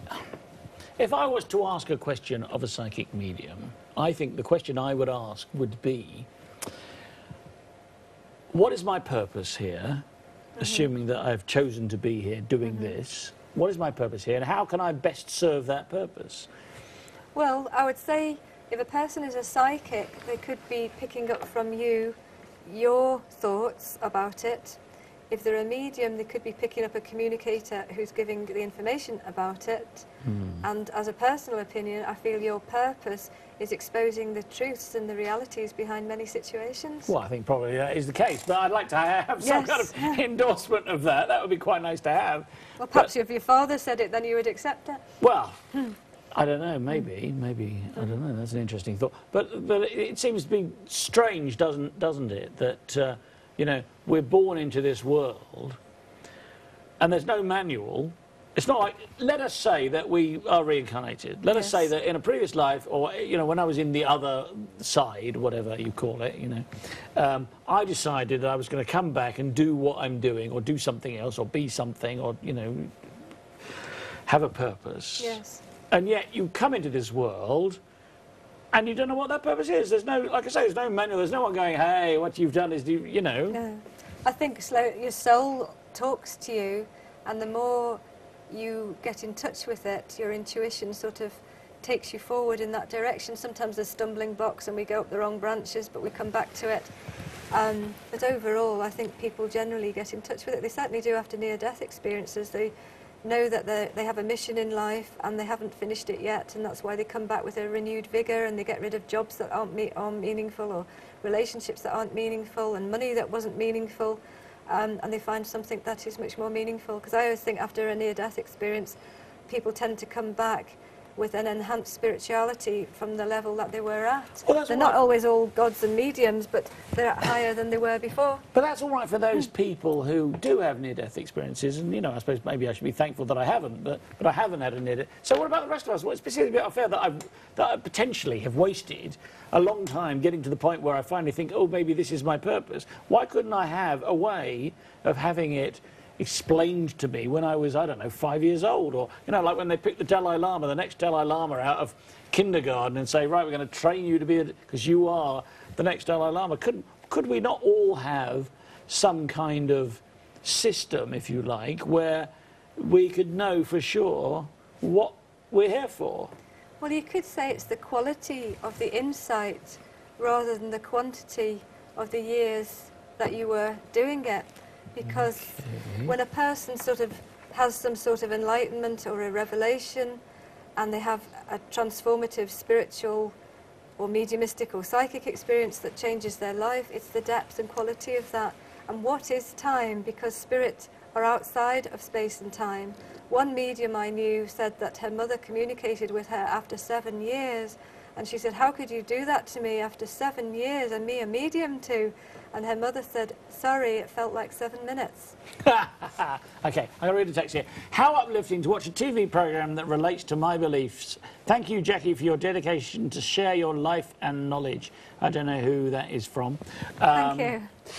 if I was to ask a question of a psychic medium, I think the question I would ask would be, what is my purpose here, mm-hmm. assuming that I've chosen to be here doing mm-hmm. this? What is my purpose here, and how can I best serve that purpose? Well, I would say if a person is a psychic, they could be picking up from you your thoughts about it. If they're a medium, they could be picking up a communicator who's giving the information about it. Hmm. And as a personal opinion, I feel your purpose is exposing the truths and the realities behind many situations. Well, I think probably that is the case, but I'd like to have some yes. kind of endorsement of that. That would be quite nice to have. Well, perhaps but, if your father said it, then you would accept it. Well, hmm. I don't know, maybe, maybe, I don't know, that's an interesting thought. But, but it seems to be strange, doesn't, doesn't it, that, uh, you know, we're born into this world and there's no manual. It's not like, let us say that we are reincarnated. Let yes. us say that in a previous life, or, you know, when I was in the other side, whatever you call it, you know, um, I decided that I was going to come back and do what I'm doing, or do something else, or be something, or, you know, have a purpose. Yes. And yet you come into this world and you don't know what that purpose is. There's no, like I say, there's no manual. There's no one going, hey, what you've done is, you, you know. Yeah. I think slow, your soul talks to you, and the more you get in touch with it, your intuition sort of takes you forward in that direction. Sometimes there's stumbling blocks and we go up the wrong branches, but we come back to it. Um, but overall, I think people generally get in touch with it. They certainly do after near-death experiences. They know that they they have a mission in life and they haven't finished it yet, and that's why they come back with a renewed vigor, and they get rid of jobs that aren't, me aren't meaningful, or relationships that aren't meaningful, and money that wasn't meaningful, um, and they find something that is much more meaningful. Because I always think after a near-death experience, people tend to come back with an enhanced spirituality from the level that they were at. Well, they're not always all gods and mediums, but they're higher than they were before. But that's all right for those people who do have near-death experiences, and, you know, I suppose maybe I should be thankful that I haven't, but, but I haven't had a near-death. So what about the rest of us? Well, it's particularly a bit unfair that, I've, that I potentially have wasted a long time getting to the point where I finally think, oh, maybe this is my purpose. Why couldn't I have a way of having it explained to me when I was, I don't know, five years old? Or, you know, like when they pick the Dalai Lama, the next Dalai Lama out of kindergarten and say, right, we're going to train you to be, because you are the next Dalai Lama. Could, could we not all have some kind of system, if you like, where we could know for sure what we're here for? Well, you could say it's the quality of the insight rather than the quantity of the years that you were doing it. Because okay. when a person sort of has some sort of enlightenment or a revelation, and they have a transformative spiritual or mediumistic or psychic experience that changes their life, it's the depth and quality of that. And what is time? Because spirits are outside of space and time. One medium I knew said that her mother communicated with her after seven years, and she said, how could you do that to me after seven years, and me a medium too? And her mother said, sorry, it felt like seven minutes. Okay, I'm going to read a text here. How uplifting to watch a T V programme that relates to my beliefs. Thank you, Jackie, for your dedication to share your life and knowledge. I don't know who that is from. Um, Thank you.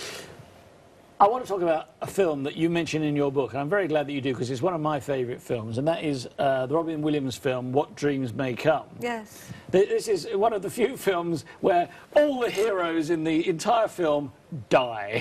I want to talk about a film that you mention in your book, and I'm very glad that you do, because it's one of my favourite films, and that is uh, the Robin Williams film, What Dreams May Come. Yes. This is one of the few films where all the heroes in the entire film die.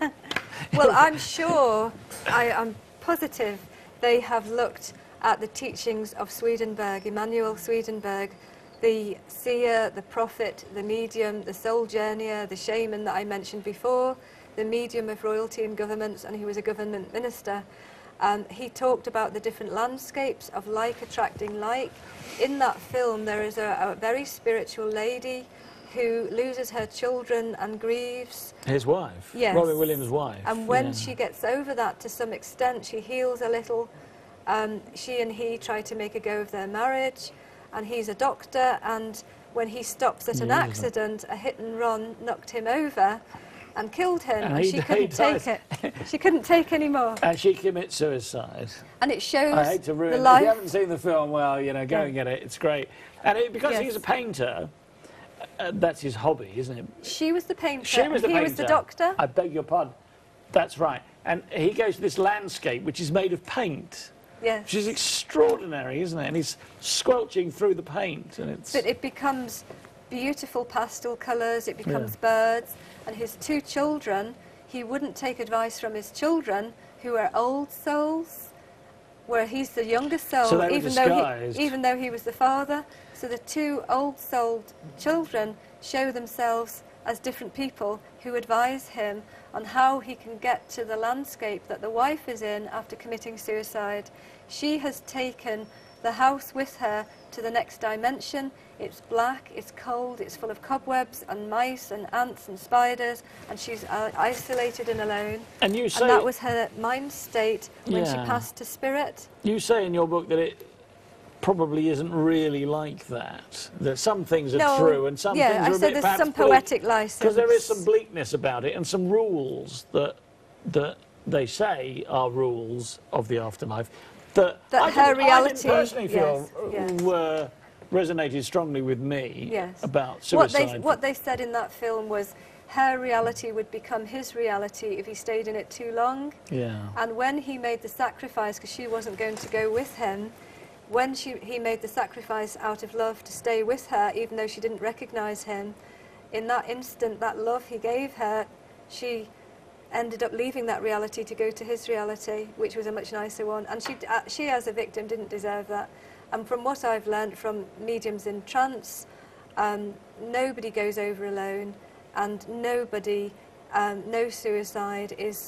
Well, I'm sure, I, I'm positive, they have looked at the teachings of Swedenborg, Emanuel Swedenborg, the seer, the prophet, the medium, the soul journeyer, the shaman that I mentioned before, the medium of royalty and governments, and he was a government minister. Um, he talked about the different landscapes of like attracting like. In that film, there is a, a very spiritual lady who loses her children and grieves. His wife? Yes. Robin Williams' wife. And when yeah. she gets over that to some extent, she heals a little. Um, she and he try to make a go of their marriage, and he's a doctor, and when he stops at an yeah. accident, a hit and run knocked him over and killed him, and, and she couldn't take it. She couldn't take any more. And she commits suicide. And it shows I hate to ruin the it. life. If you haven't seen the film, well, you know, go Yeah. and get it. It's great. And it, because Yes. he's a painter, uh, that's his hobby, isn't it? She was the painter. She was the and he painter. was the doctor. I beg your pardon. That's right. And he goes to this landscape, which is made of paint. Yes. Which is extraordinary, isn't it? And he's squelching through the paint. And it's... But it becomes beautiful pastel colours, it becomes Yeah. birds, and his two children, he wouldn't take advice from his children, who are old souls, where he's the youngest soul, So they were even, though disguised. he, even though he was the father. So the two old-souled children show themselves as different people who advise him on how he can get to the landscape that the wife is in after committing suicide. She has taken the house with her to the next dimension. It's black, it's cold, it's full of cobwebs and mice and ants and spiders, and she's uh, isolated and alone. And you say... And that was her mind state when Yeah. she passed to spirit. You say in your book that it probably isn't really like that. That some things are No, true and some yeah, things I are a said bit there's perhaps some poetic license. Because there is some bleakness about it and some rules that that they say are rules of the afterlife that, That I her didn't, reality- I didn't personally feel yes, yes. were resonated strongly with me Yes. about What suicide. they, what they said in that film was her reality would become his reality if he stayed in it too long. yeah. And when he made the sacrifice, because she wasn't going to go with him, when she, he made the sacrifice out of love to stay with her, even though she didn't recognise him, in that instant, that love he gave her, she ended up leaving that reality to go to his reality, which was a much nicer one. And she, uh, she as a victim, didn't deserve that. And from what I've learned from mediums in trance, um, nobody goes over alone, and nobody, um, no suicide is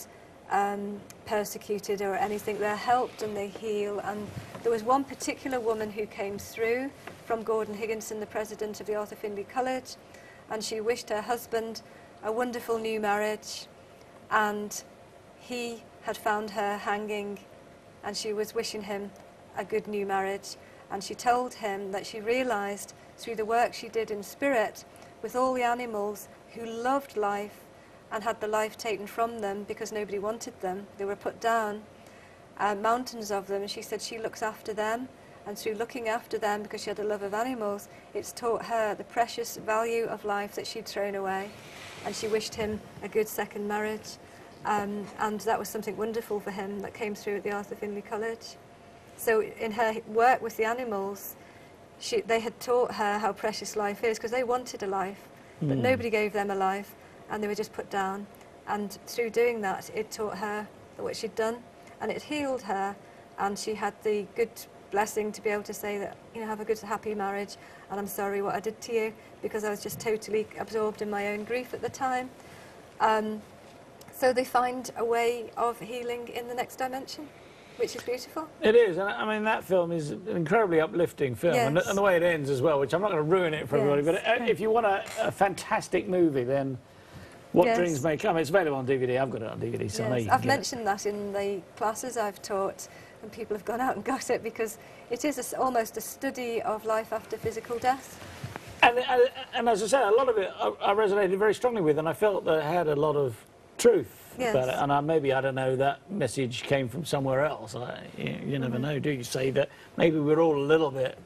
um, persecuted or anything. They're helped and they heal. And there was one particular woman who came through from Gordon Higginson, the president of the Arthur Findlay College, and she wished her husband a wonderful new marriage, and he had found her hanging, and she was wishing him a good new marriage. And she told him that she realized through the work she did in spirit with all the animals who loved life and had the life taken from them because nobody wanted them, they were put down, uh, mountains of them, and she said she looks after them, and through looking after them, because she had a love of animals, it's taught her the precious value of life that she'd thrown away, and she wished him a good second marriage, um, and that was something wonderful for him that came through at the Arthur Findlay College. So in her work with the animals, she, they had taught her how precious life is, because they wanted a life, but Mm. nobody gave them a life, and they were just put down. And through doing that, it taught her what she'd done, and it healed her, and she had the good blessing to be able to say that, you know, have a good, happy marriage, and I'm sorry what I did to you, because I was just totally absorbed in my own grief at the time. Um, so they find a way of healing in the next dimension, which is beautiful. It is, and I mean, that film is an incredibly uplifting film, Yes. and, and the way it ends as well, which I'm not going to ruin it for everybody, Yes. but uh, if you want a, a fantastic movie, then What Yes. Dreams May Come. It's available on D V D. I've got it on D V D, so I know Yes. you can I've get it. mentioned that in the classes I've taught, and people have gone out and got it, because it is a s almost a study of life after physical death. And, and, and as I said, a lot of it I, I resonated very strongly with, and I felt that it had a lot of truth Yes. about it. And I, maybe, I don't know, that message came from somewhere else. I, you, you never Mm-hmm. know, do you? Say that maybe we're all a little bit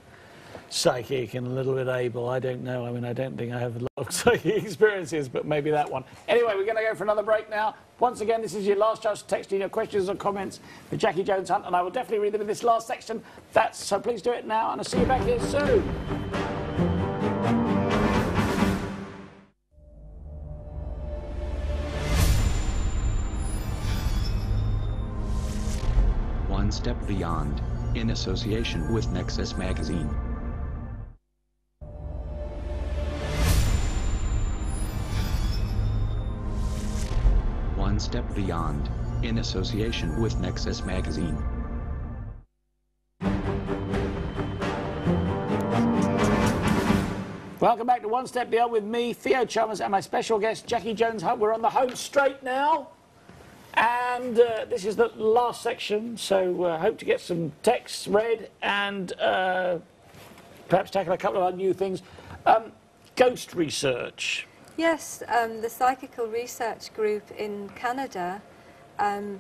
psychic and a little bit able. I don't know. I mean, I don't think I have a lot of psychic experiences, but maybe that one. Anyway, we're going to go for another break now. Once again, this is your last chance to text in your questions or comments for Jackie Jones-Hunt, and I will definitely read them in this last section. That's so please do it now, and I'll see you back here soon. One Step Beyond, in association with Nexus Magazine. One Step Beyond, in association with Nexus Magazine. Welcome back to One Step Beyond with me, Theo Chalmers, and my special guest, Jackie Jones-Hunt. We're on the home straight now. And uh, this is the last section, so I uh, hope to get some texts read and uh, perhaps tackle a couple of new things. Um, ghost research. Yes, um, the Psychical Research Group in Canada um,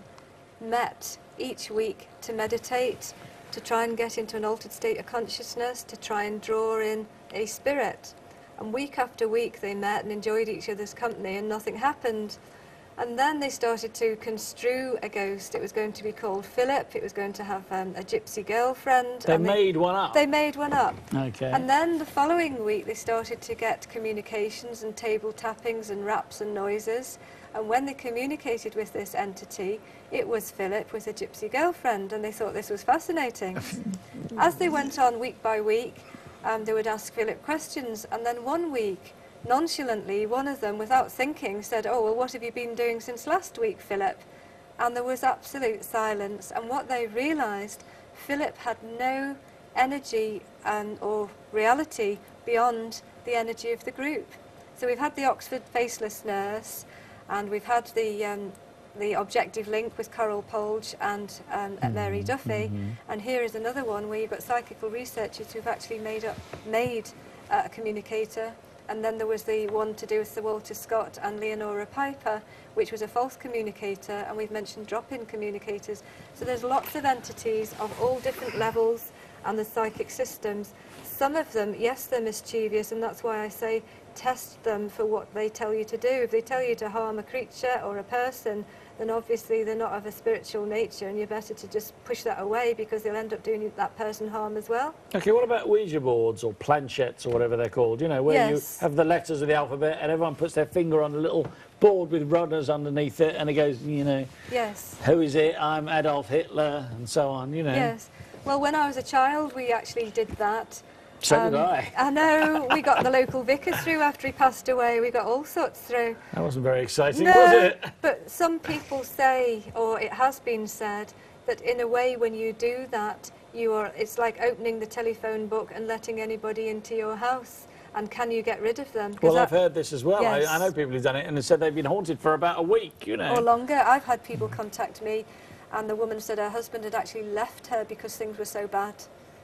met each week to meditate, to try and get into an altered state of consciousness, to try and draw in a spirit. And week after week they met and enjoyed each other's company, and nothing happened. And then they started to construe a ghost. It was going to be called Philip. It was going to have um, a gypsy girlfriend. They and made one up. They made one up. Okay. And then the following week they started to get communications and table tappings and raps and noises. And when they communicated with this entity, it was Philip with a gypsy girlfriend, and they thought this was fascinating. As they went on week by week, um, they would ask Philip questions, and then one week, nonchalantly, one of them, without thinking, said, "Oh, well, what have you been doing since last week, Philip?" And there was absolute silence. And what they realised, Philip had no energy um, or reality beyond the energy of the group. So we've had the Oxford Faceless Nurse, and we've had the um, the Objective Link with Coral Polge and um, mm-hmm. Mary Duffy. Mm-hmm. And here is another one where you've got psychical researchers who've actually made up made uh, a communicator. And then there was the one to do with Sir Walter Scott and Leonora Piper, which was a false communicator, and we've mentioned drop-in communicators. So there's lots of entities of all different levels and the psychic systems. Some of them, yes, they're mischievous, and that's why I say test them for what they tell you to do. If they tell you to harm a creature or a person, then obviously they're not of a spiritual nature, and you're better to just push that away, because they'll end up doing that person harm as well. Okay, what about Ouija boards or planchettes or whatever they're called? You know, where Yes. you have the letters of the alphabet and everyone puts their finger on a little board with runners underneath it, and it goes, you know, Yes. who is it? I'm Adolf Hitler, and so on, you know. Yes. Well, when I was a child, we actually did that. So Um, did I. I know, we got the local vicar through after he passed away. We got all sorts through. That wasn't very exciting, No, was it? but some people say, or it has been said, that in a way when you do that, you are, it's like opening the telephone book and letting anybody into your house. And can you get rid of them? 'Cause Well, that, I've heard this as well. Yes. I, I know people who've done it and they said they've been haunted for about a week, you know. Or longer. I've had people contact me and the woman said her husband had actually left her because things were so bad.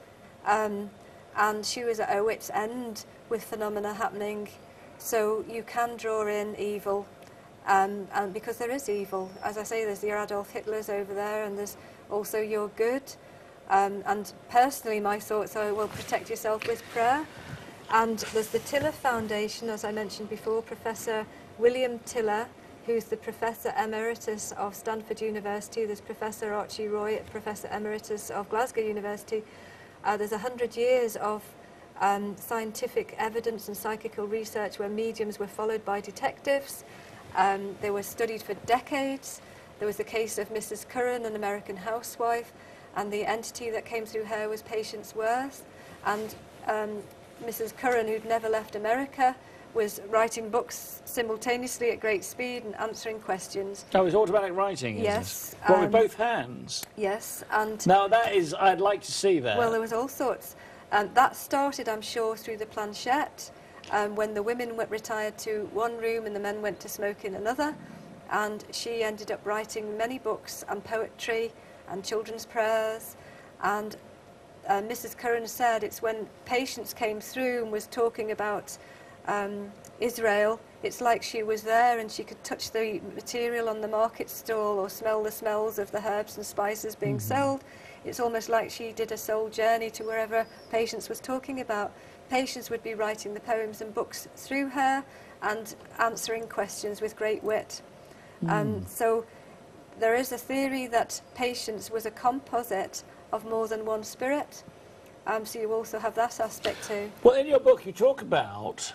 Um, and she was at her wit's end with phenomena happening. So you can draw in evil, um, and because there is evil. As I say, there's your Adolf Hitlers over there, and there's also your good. Um, and personally, my thoughts are, well, protect yourself with prayer. And there's the Tiller Foundation, as I mentioned before, Professor William Tiller, who's the Professor Emeritus of Stanford University. There's Professor Archie Roy, Professor Emeritus of Glasgow University. Uh, there's a hundred years of um, scientific evidence and psychical research where mediums were followed by detectives. Um, they were studied for decades. There was the case of Missus Curran, an American housewife, and the entity that came through her was Patience Worth. And um, Missus Curran, who'd never left America, was writing books simultaneously at great speed and answering questions. Oh, it's automatic writing, is Yes. it? Well, um, with both hands. Yes, and Now, that is, I'd like to see that. well, there was all sorts. Um, that started, I'm sure, through the planchette, um, when the women went retired to one room and the men went to smoke in another. And she ended up writing many books and poetry and children's prayers. And uh, Missus Curran said it's when Patience came through and was talking about um, Israel, it's like she was there and she could touch the material on the market stall or smell the smells of the herbs and spices being mm-hmm. sold. It's almost like she did a soul journey to wherever Patience was talking about. Patience would be writing the poems and books through her and answering questions with great wit. Mm. Um, so there is a theory that Patience was a composite of more than one spirit. Um, so you also have that aspect too. Well, in your book you talk about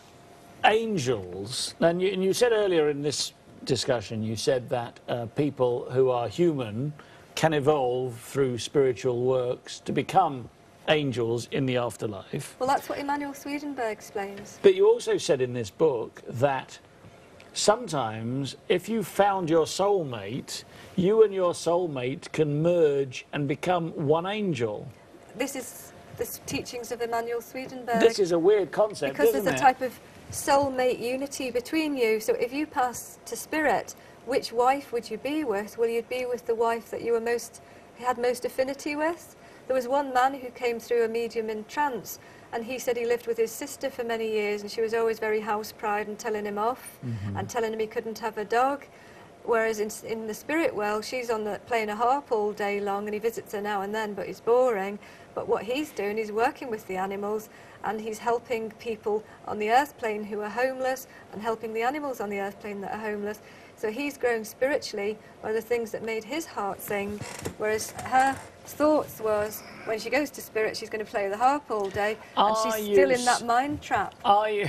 angels, and you, and you said earlier in this discussion, you said that uh, people who are human can evolve through spiritual works to become angels in the afterlife. Well, that's what Emanuel Swedenborg explains. But you also said in this book that sometimes if you found your soulmate, you and your soulmate can merge and become one angel. This is the teachings of Emanuel Swedenborg. This is a weird concept, because isn't there's a it? type of soulmate unity between you. So if you pass to spirit, which wife would you be with? Well, you'd be with the wife that you were most had most affinity with. There was one man who came through a medium in trance, and he said he lived with his sister for many years, and she was always very house proud and telling him off, mm-hmm. and telling him he couldn't have a dog. Whereas in, in the spirit world, she's on the, playing a harp all day long, and he visits her now and then, but it's boring. But what he's doing is working with the animals, and he's helping people on the earth plane who are homeless, and helping the animals on the earth plane that are homeless. So he's growing spiritually by the things that made his heart sing, whereas her thoughts was, when she goes to spirit, she's going to play the harp all day, and Are she's you still in s- that mind trap. Are you,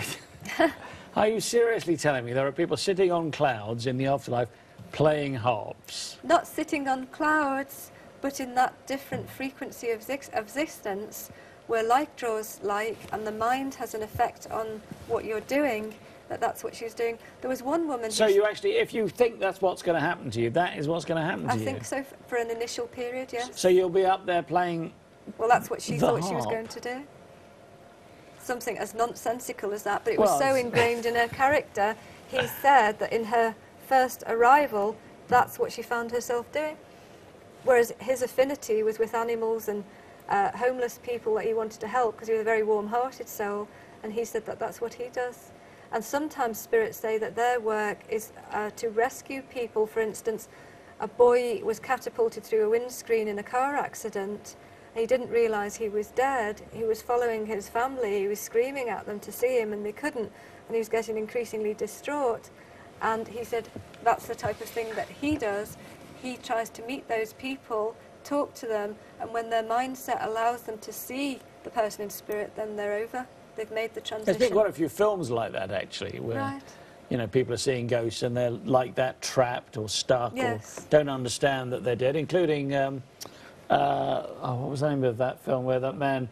are you seriously telling me there are people sitting on clouds in the afterlife playing harps? Not sitting on clouds, but in that different frequency of zix- of existence, where like draws like, and the mind has an effect on what you're doing, that that's what she's doing. There was one woman... So you actually, if you think that's what's going to happen to you, that is what's going to happen to I you? think so, f- for an initial period, yes. So you'll be up there playing Well, that's what she the thought she was harp. going to do. Something as nonsensical as that, but it Well, was so ingrained in her character. He said that in her first arrival, that's what she found herself doing. Whereas his affinity was with animals and uh, homeless people that he wanted to help, because he was a very warm-hearted soul, and he said that that's what he does. And sometimes spirits say that their work is uh, to rescue people. For instance, a boy was catapulted through a windscreen in a car accident, and he didn't realise he was dead. He was following his family, he was screaming at them to see him, and they couldn't, and he was getting increasingly distraught. And he said that's the type of thing that he does. He tries to meet those people, talk to them, and when their mindset allows them to see the person in spirit, then they're over. They've made the transition. There's been quite a few films like that, actually, where Right. you know, people are seeing ghosts and they're like that, trapped or stuck, Yes. or don't understand that they're dead, including, um, uh, oh, what was the name of that film where that man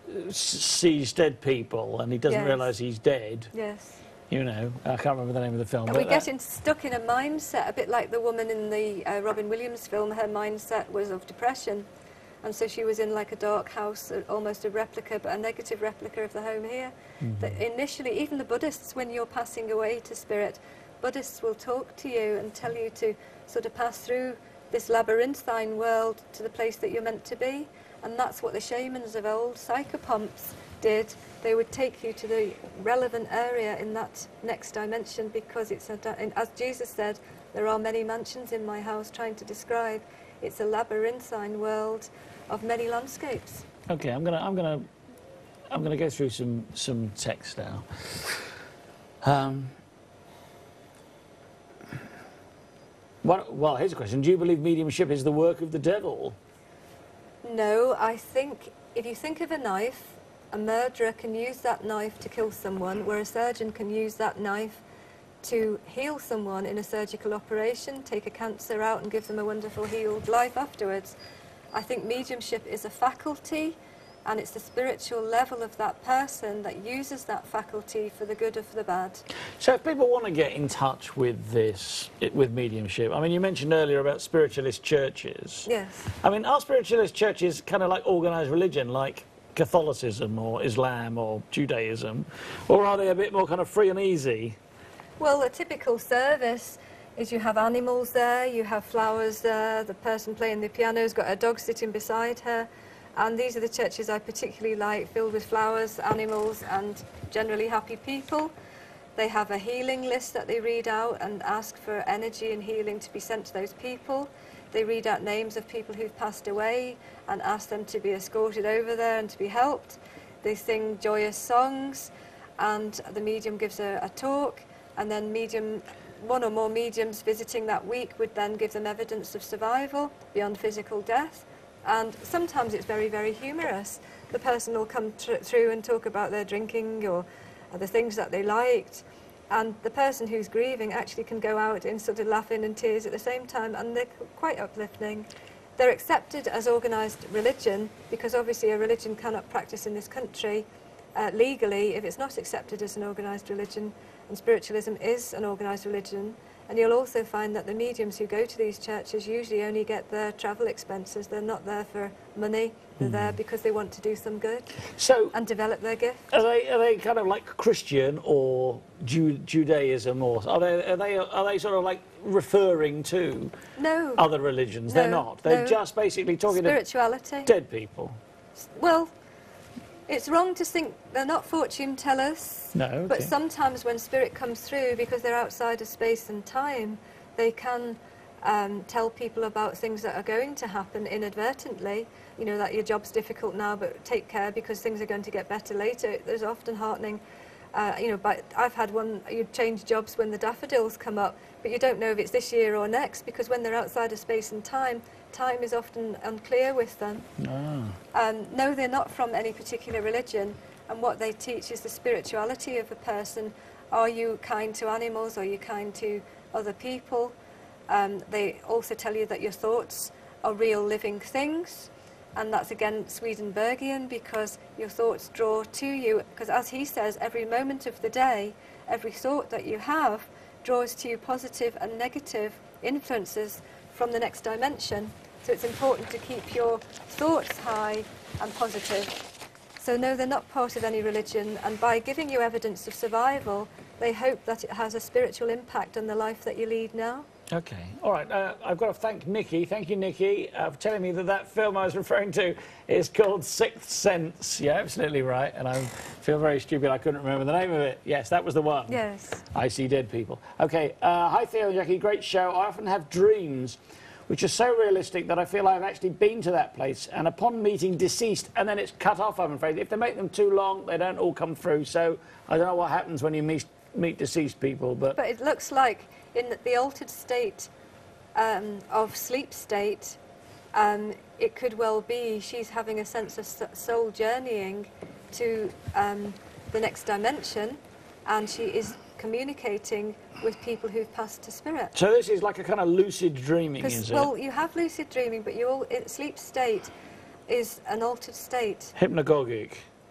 sees dead people and he doesn't Yes. realise he's dead. Yes. You know, I can't remember the name of the film. And but we get that- in, stuck in a mindset, a bit like the woman in the uh, Robin Williams film. Her mindset was of depression. And so she was in like a dark house, uh, almost a replica, but a negative replica of the home here. Mm-hmm. That initially, even the Buddhists, when you're passing away to spirit, Buddhists will talk to you and tell you to sort of pass through this labyrinthine world to the place that you're meant to be. And that's what the shamans of old, psychopomps, did. They would take you to the relevant area in that next dimension, because it's, a, di- as Jesus said, there are many mansions in my house, trying to describe. It's a labyrinthine world of many landscapes. Okay, I'm gonna, I'm gonna, I'm gonna go through some some text now. Um, what, well, here's a question: do you believe mediumship is the work of the devil? No, I think if you think of a knife, a murderer can use that knife to kill someone, where a surgeon can use that knife to heal someone in a surgical operation, take a cancer out and give them a wonderful healed life afterwards. I think mediumship is a faculty, and it's the spiritual level of that person that uses that faculty for the good or for the bad. So if people want to get in touch with this, with mediumship, I mean, you mentioned earlier about spiritualist churches. Yes. I mean, are spiritualist churches kind of like organised religion, like Catholicism or Islam or Judaism, or are they a bit more kind of free and easy? Well, a typical service is you have animals there, you have flowers there, the person playing the piano's got a dog sitting beside her, and these are the churches I particularly like, filled with flowers, animals, and generally happy people. They have a healing list that they read out and ask for energy and healing to be sent to those people. They read out names of people who've passed away and ask them to be escorted over there and to be helped. They sing joyous songs, and the medium gives a, a talk, and then medium, one or more mediums visiting that week would then give them evidence of survival beyond physical death. And sometimes it's very, very humorous. The person will come tr through and talk about their drinking or the things that they liked. And the person who's grieving actually can go out in sort of laughing and tears at the same time, and they're quite uplifting. They're accepted as organised religion, because obviously a religion cannot practice in this country uh, legally if it's not accepted as an organised religion. And spiritualism is an organised religion. And you'll also find that the mediums who go to these churches usually only get their travel expenses. They're not there for money. They're mm. there because they want to do some good so and develop their gift. Are they, are they kind of like Christian or Ju Judaism, or are they, are they are they sort of like referring to no. other religions? No, They're not. They're no. just basically talking spirituality. to dead people. Well, it's wrong to think they're not fortune tellers. No, okay. But sometimes when spirit comes through, because they're outside of space and time, they can um, tell people about things that are going to happen inadvertently. You know, that your job's difficult now, but take care because things are going to get better later. There's often heartening. Uh, you know, but I've had one, you change jobs when the daffodils come up, but you don't know if it's this year or next, because when they're outside of space and time, time is often unclear with them. Ah. Um, no, they're not from any particular religion, and what they teach is the spirituality of a person. Are you kind to animals? Are you kind to other people? Um, they also tell you that your thoughts are real living things. And that's again Swedenborgian, because your thoughts draw to you, because as he says, every moment of the day, every thought that you have draws to you positive and negative influences from the next dimension. So it's important to keep your thoughts high and positive. So no, they're not part of any religion, and by giving you evidence of survival, they hope that it has a spiritual impact on the life that you lead now. Okay, all right. Uh, I've got to thank Nikki. Thank you, Nikki, uh, for telling me that that film I was referring to is called Sixth Sense. Yeah, absolutely right. And I feel very stupid. I couldn't remember the name of it. Yes, that was the one. Yes. I see dead people. Okay. Uh, hi, Theo and Jackie. Great show. I often have dreams which are so realistic that I feel I've actually been to that place, and upon meeting deceased, and then it's cut off, I'm afraid. If they make them too long, they don't all come through. So I don't know what happens when you meet, meet deceased people. But, but it looks like in the altered state um, of sleep state, um, it could well be she's having a sense of soul journeying to um, the next dimension, and she is communicating with people who've passed to spirit. So this is like a kind of lucid dreaming, is it? Well, you have lucid dreaming, but your sleep state is an altered state. Hypnagogic.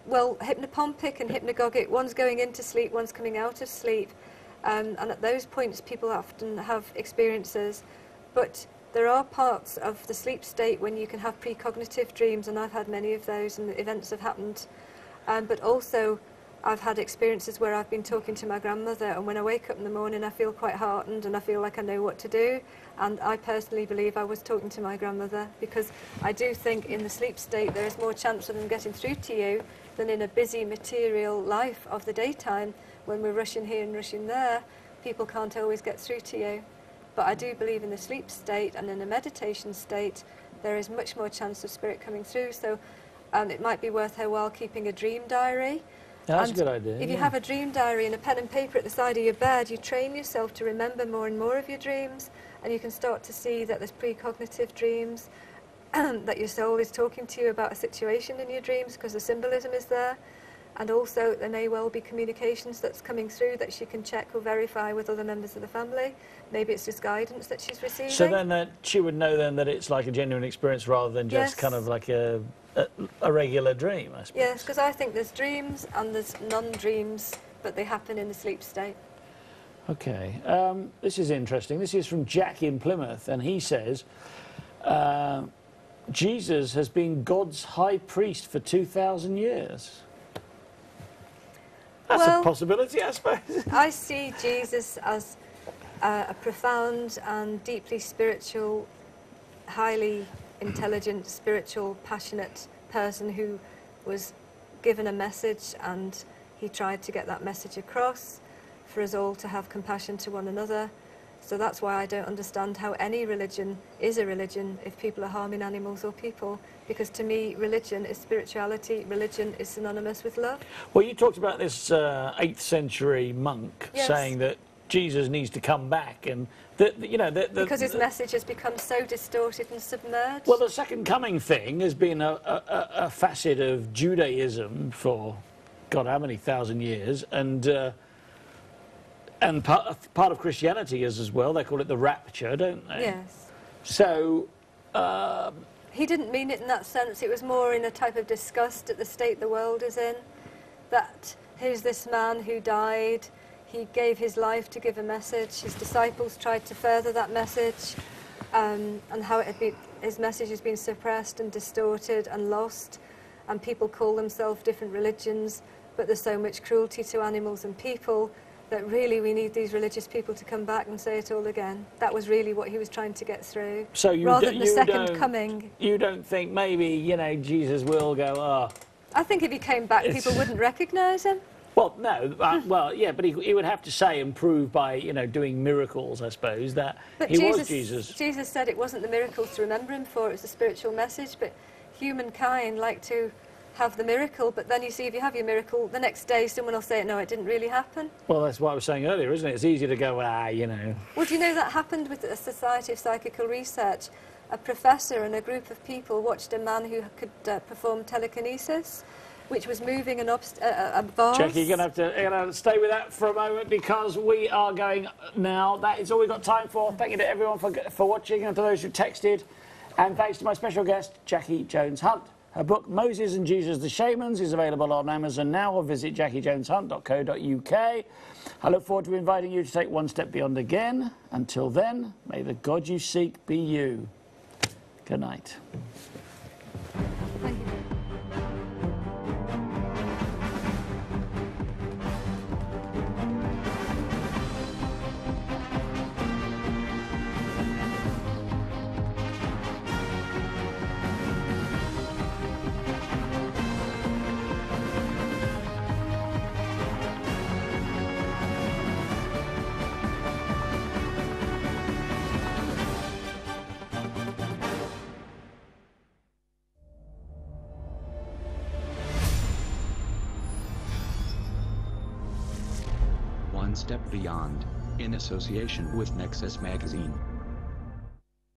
well, hypnopompic and hypnagogic, one's going into sleep, one's coming out of sleep. Um, and at those points, people often have experiences. But there are parts of the sleep state when you can have precognitive dreams, and I've had many of those, and the events have happened. Um, but also, I've had experiences where I've been talking to my grandmother, and when I wake up in the morning, I feel quite heartened, and I feel like I know what to do. And I personally believe I was talking to my grandmother, because I do think in the sleep state there is more chance of them getting through to you than in a busy material life of the daytime. When we're rushing here and rushing there, people can't always get through to you. But I do believe in the sleep state and in a meditation state, there is much more chance of spirit coming through. So um, it might be worth her while keeping a dream diary. That's And a good idea. If yeah. you have a dream diary and a pen and paper at the side of your bed, you train yourself to remember more and more of your dreams, and you can start to see that there's precognitive dreams, that your soul is talking to you about a situation in your dreams because the symbolism is there. And also there may well be communications that's coming through that she can check or verify with other members of the family. Maybe it's just guidance that she's receiving. So then that she would know then that it's like a genuine experience rather than just Yes. kind of like a, a, a regular dream, I suppose. Yes, because I think there's dreams and there's non-dreams, but they happen in the sleep state. Okay, um, this is interesting. This is from Jack in Plymouth, and he says, uh, Jesus has been God's high priest for two thousand years. That's Well, a possibility, I suppose. I see Jesus as uh, a profound and deeply spiritual, highly intelligent, spiritual, passionate person who was given a message, and he tried to get that message across for us all to have compassion to one another. So that's why I don't understand how any religion is a religion if people are harming animals or people, because to me religion is spirituality, religion is synonymous with love. Well, you talked about this uh, eighth century monk Yes. saying that Jesus needs to come back, and that, you know, the, the, Because his the, message has become so distorted and submerged. well, the second coming thing has been a, a, a facet of Judaism for God, how many thousand years, and uh, and part, part of Christianity is as well. They call it the rapture, don't they? Yes. So, um, He didn't mean it in that sense. It was more in a type of disgust at the state the world is in. That here's this man who died. He gave his life to give a message. His disciples tried to further that message, um, and how it had been, his message has been suppressed and distorted and lost. And people call themselves different religions, but there's so much cruelty to animals and people that really we need these religious people to come back and say it all again. That was really what he was trying to get through. so you, rather do, than the you, 2nd don't, coming. you don't think maybe, you know, Jesus will go, oh... I think if he came back, It's- people wouldn't recognise him. Well, no, uh, well, yeah, but he, he would have to say and prove by, you know, doing miracles, I suppose, that But he Jesus, was Jesus. Jesus said it wasn't the miracles to remember him for, it was a spiritual message, but humankind like to have the miracle, but then you see if you have your miracle, the next day someone will say, no, it didn't really happen. Well, that's what I was saying earlier, isn't it? It's easy to go, ah, you know. Well, do you know that happened with the Society of Psychical Research? A professor and a group of people watched a man who could uh, perform telekinesis, which was moving an obst- uh, a vase. Jackie, you're going to have to you're gonna have to stay with that for a moment because we are going now. That is all we've got time for. Thank you to everyone for, for watching and to those who texted. And thanks to my special guest, Jackie Jones-Hunt. Her book, Moses and Jesus the Shamans, is available on Amazon now, or visit jackie jones hunt dot co dot U K. I look forward to inviting you to take one step beyond again. Until then, may the God you seek be you. Good night. Thank you. One Step Beyond, in association with Nexus Magazine.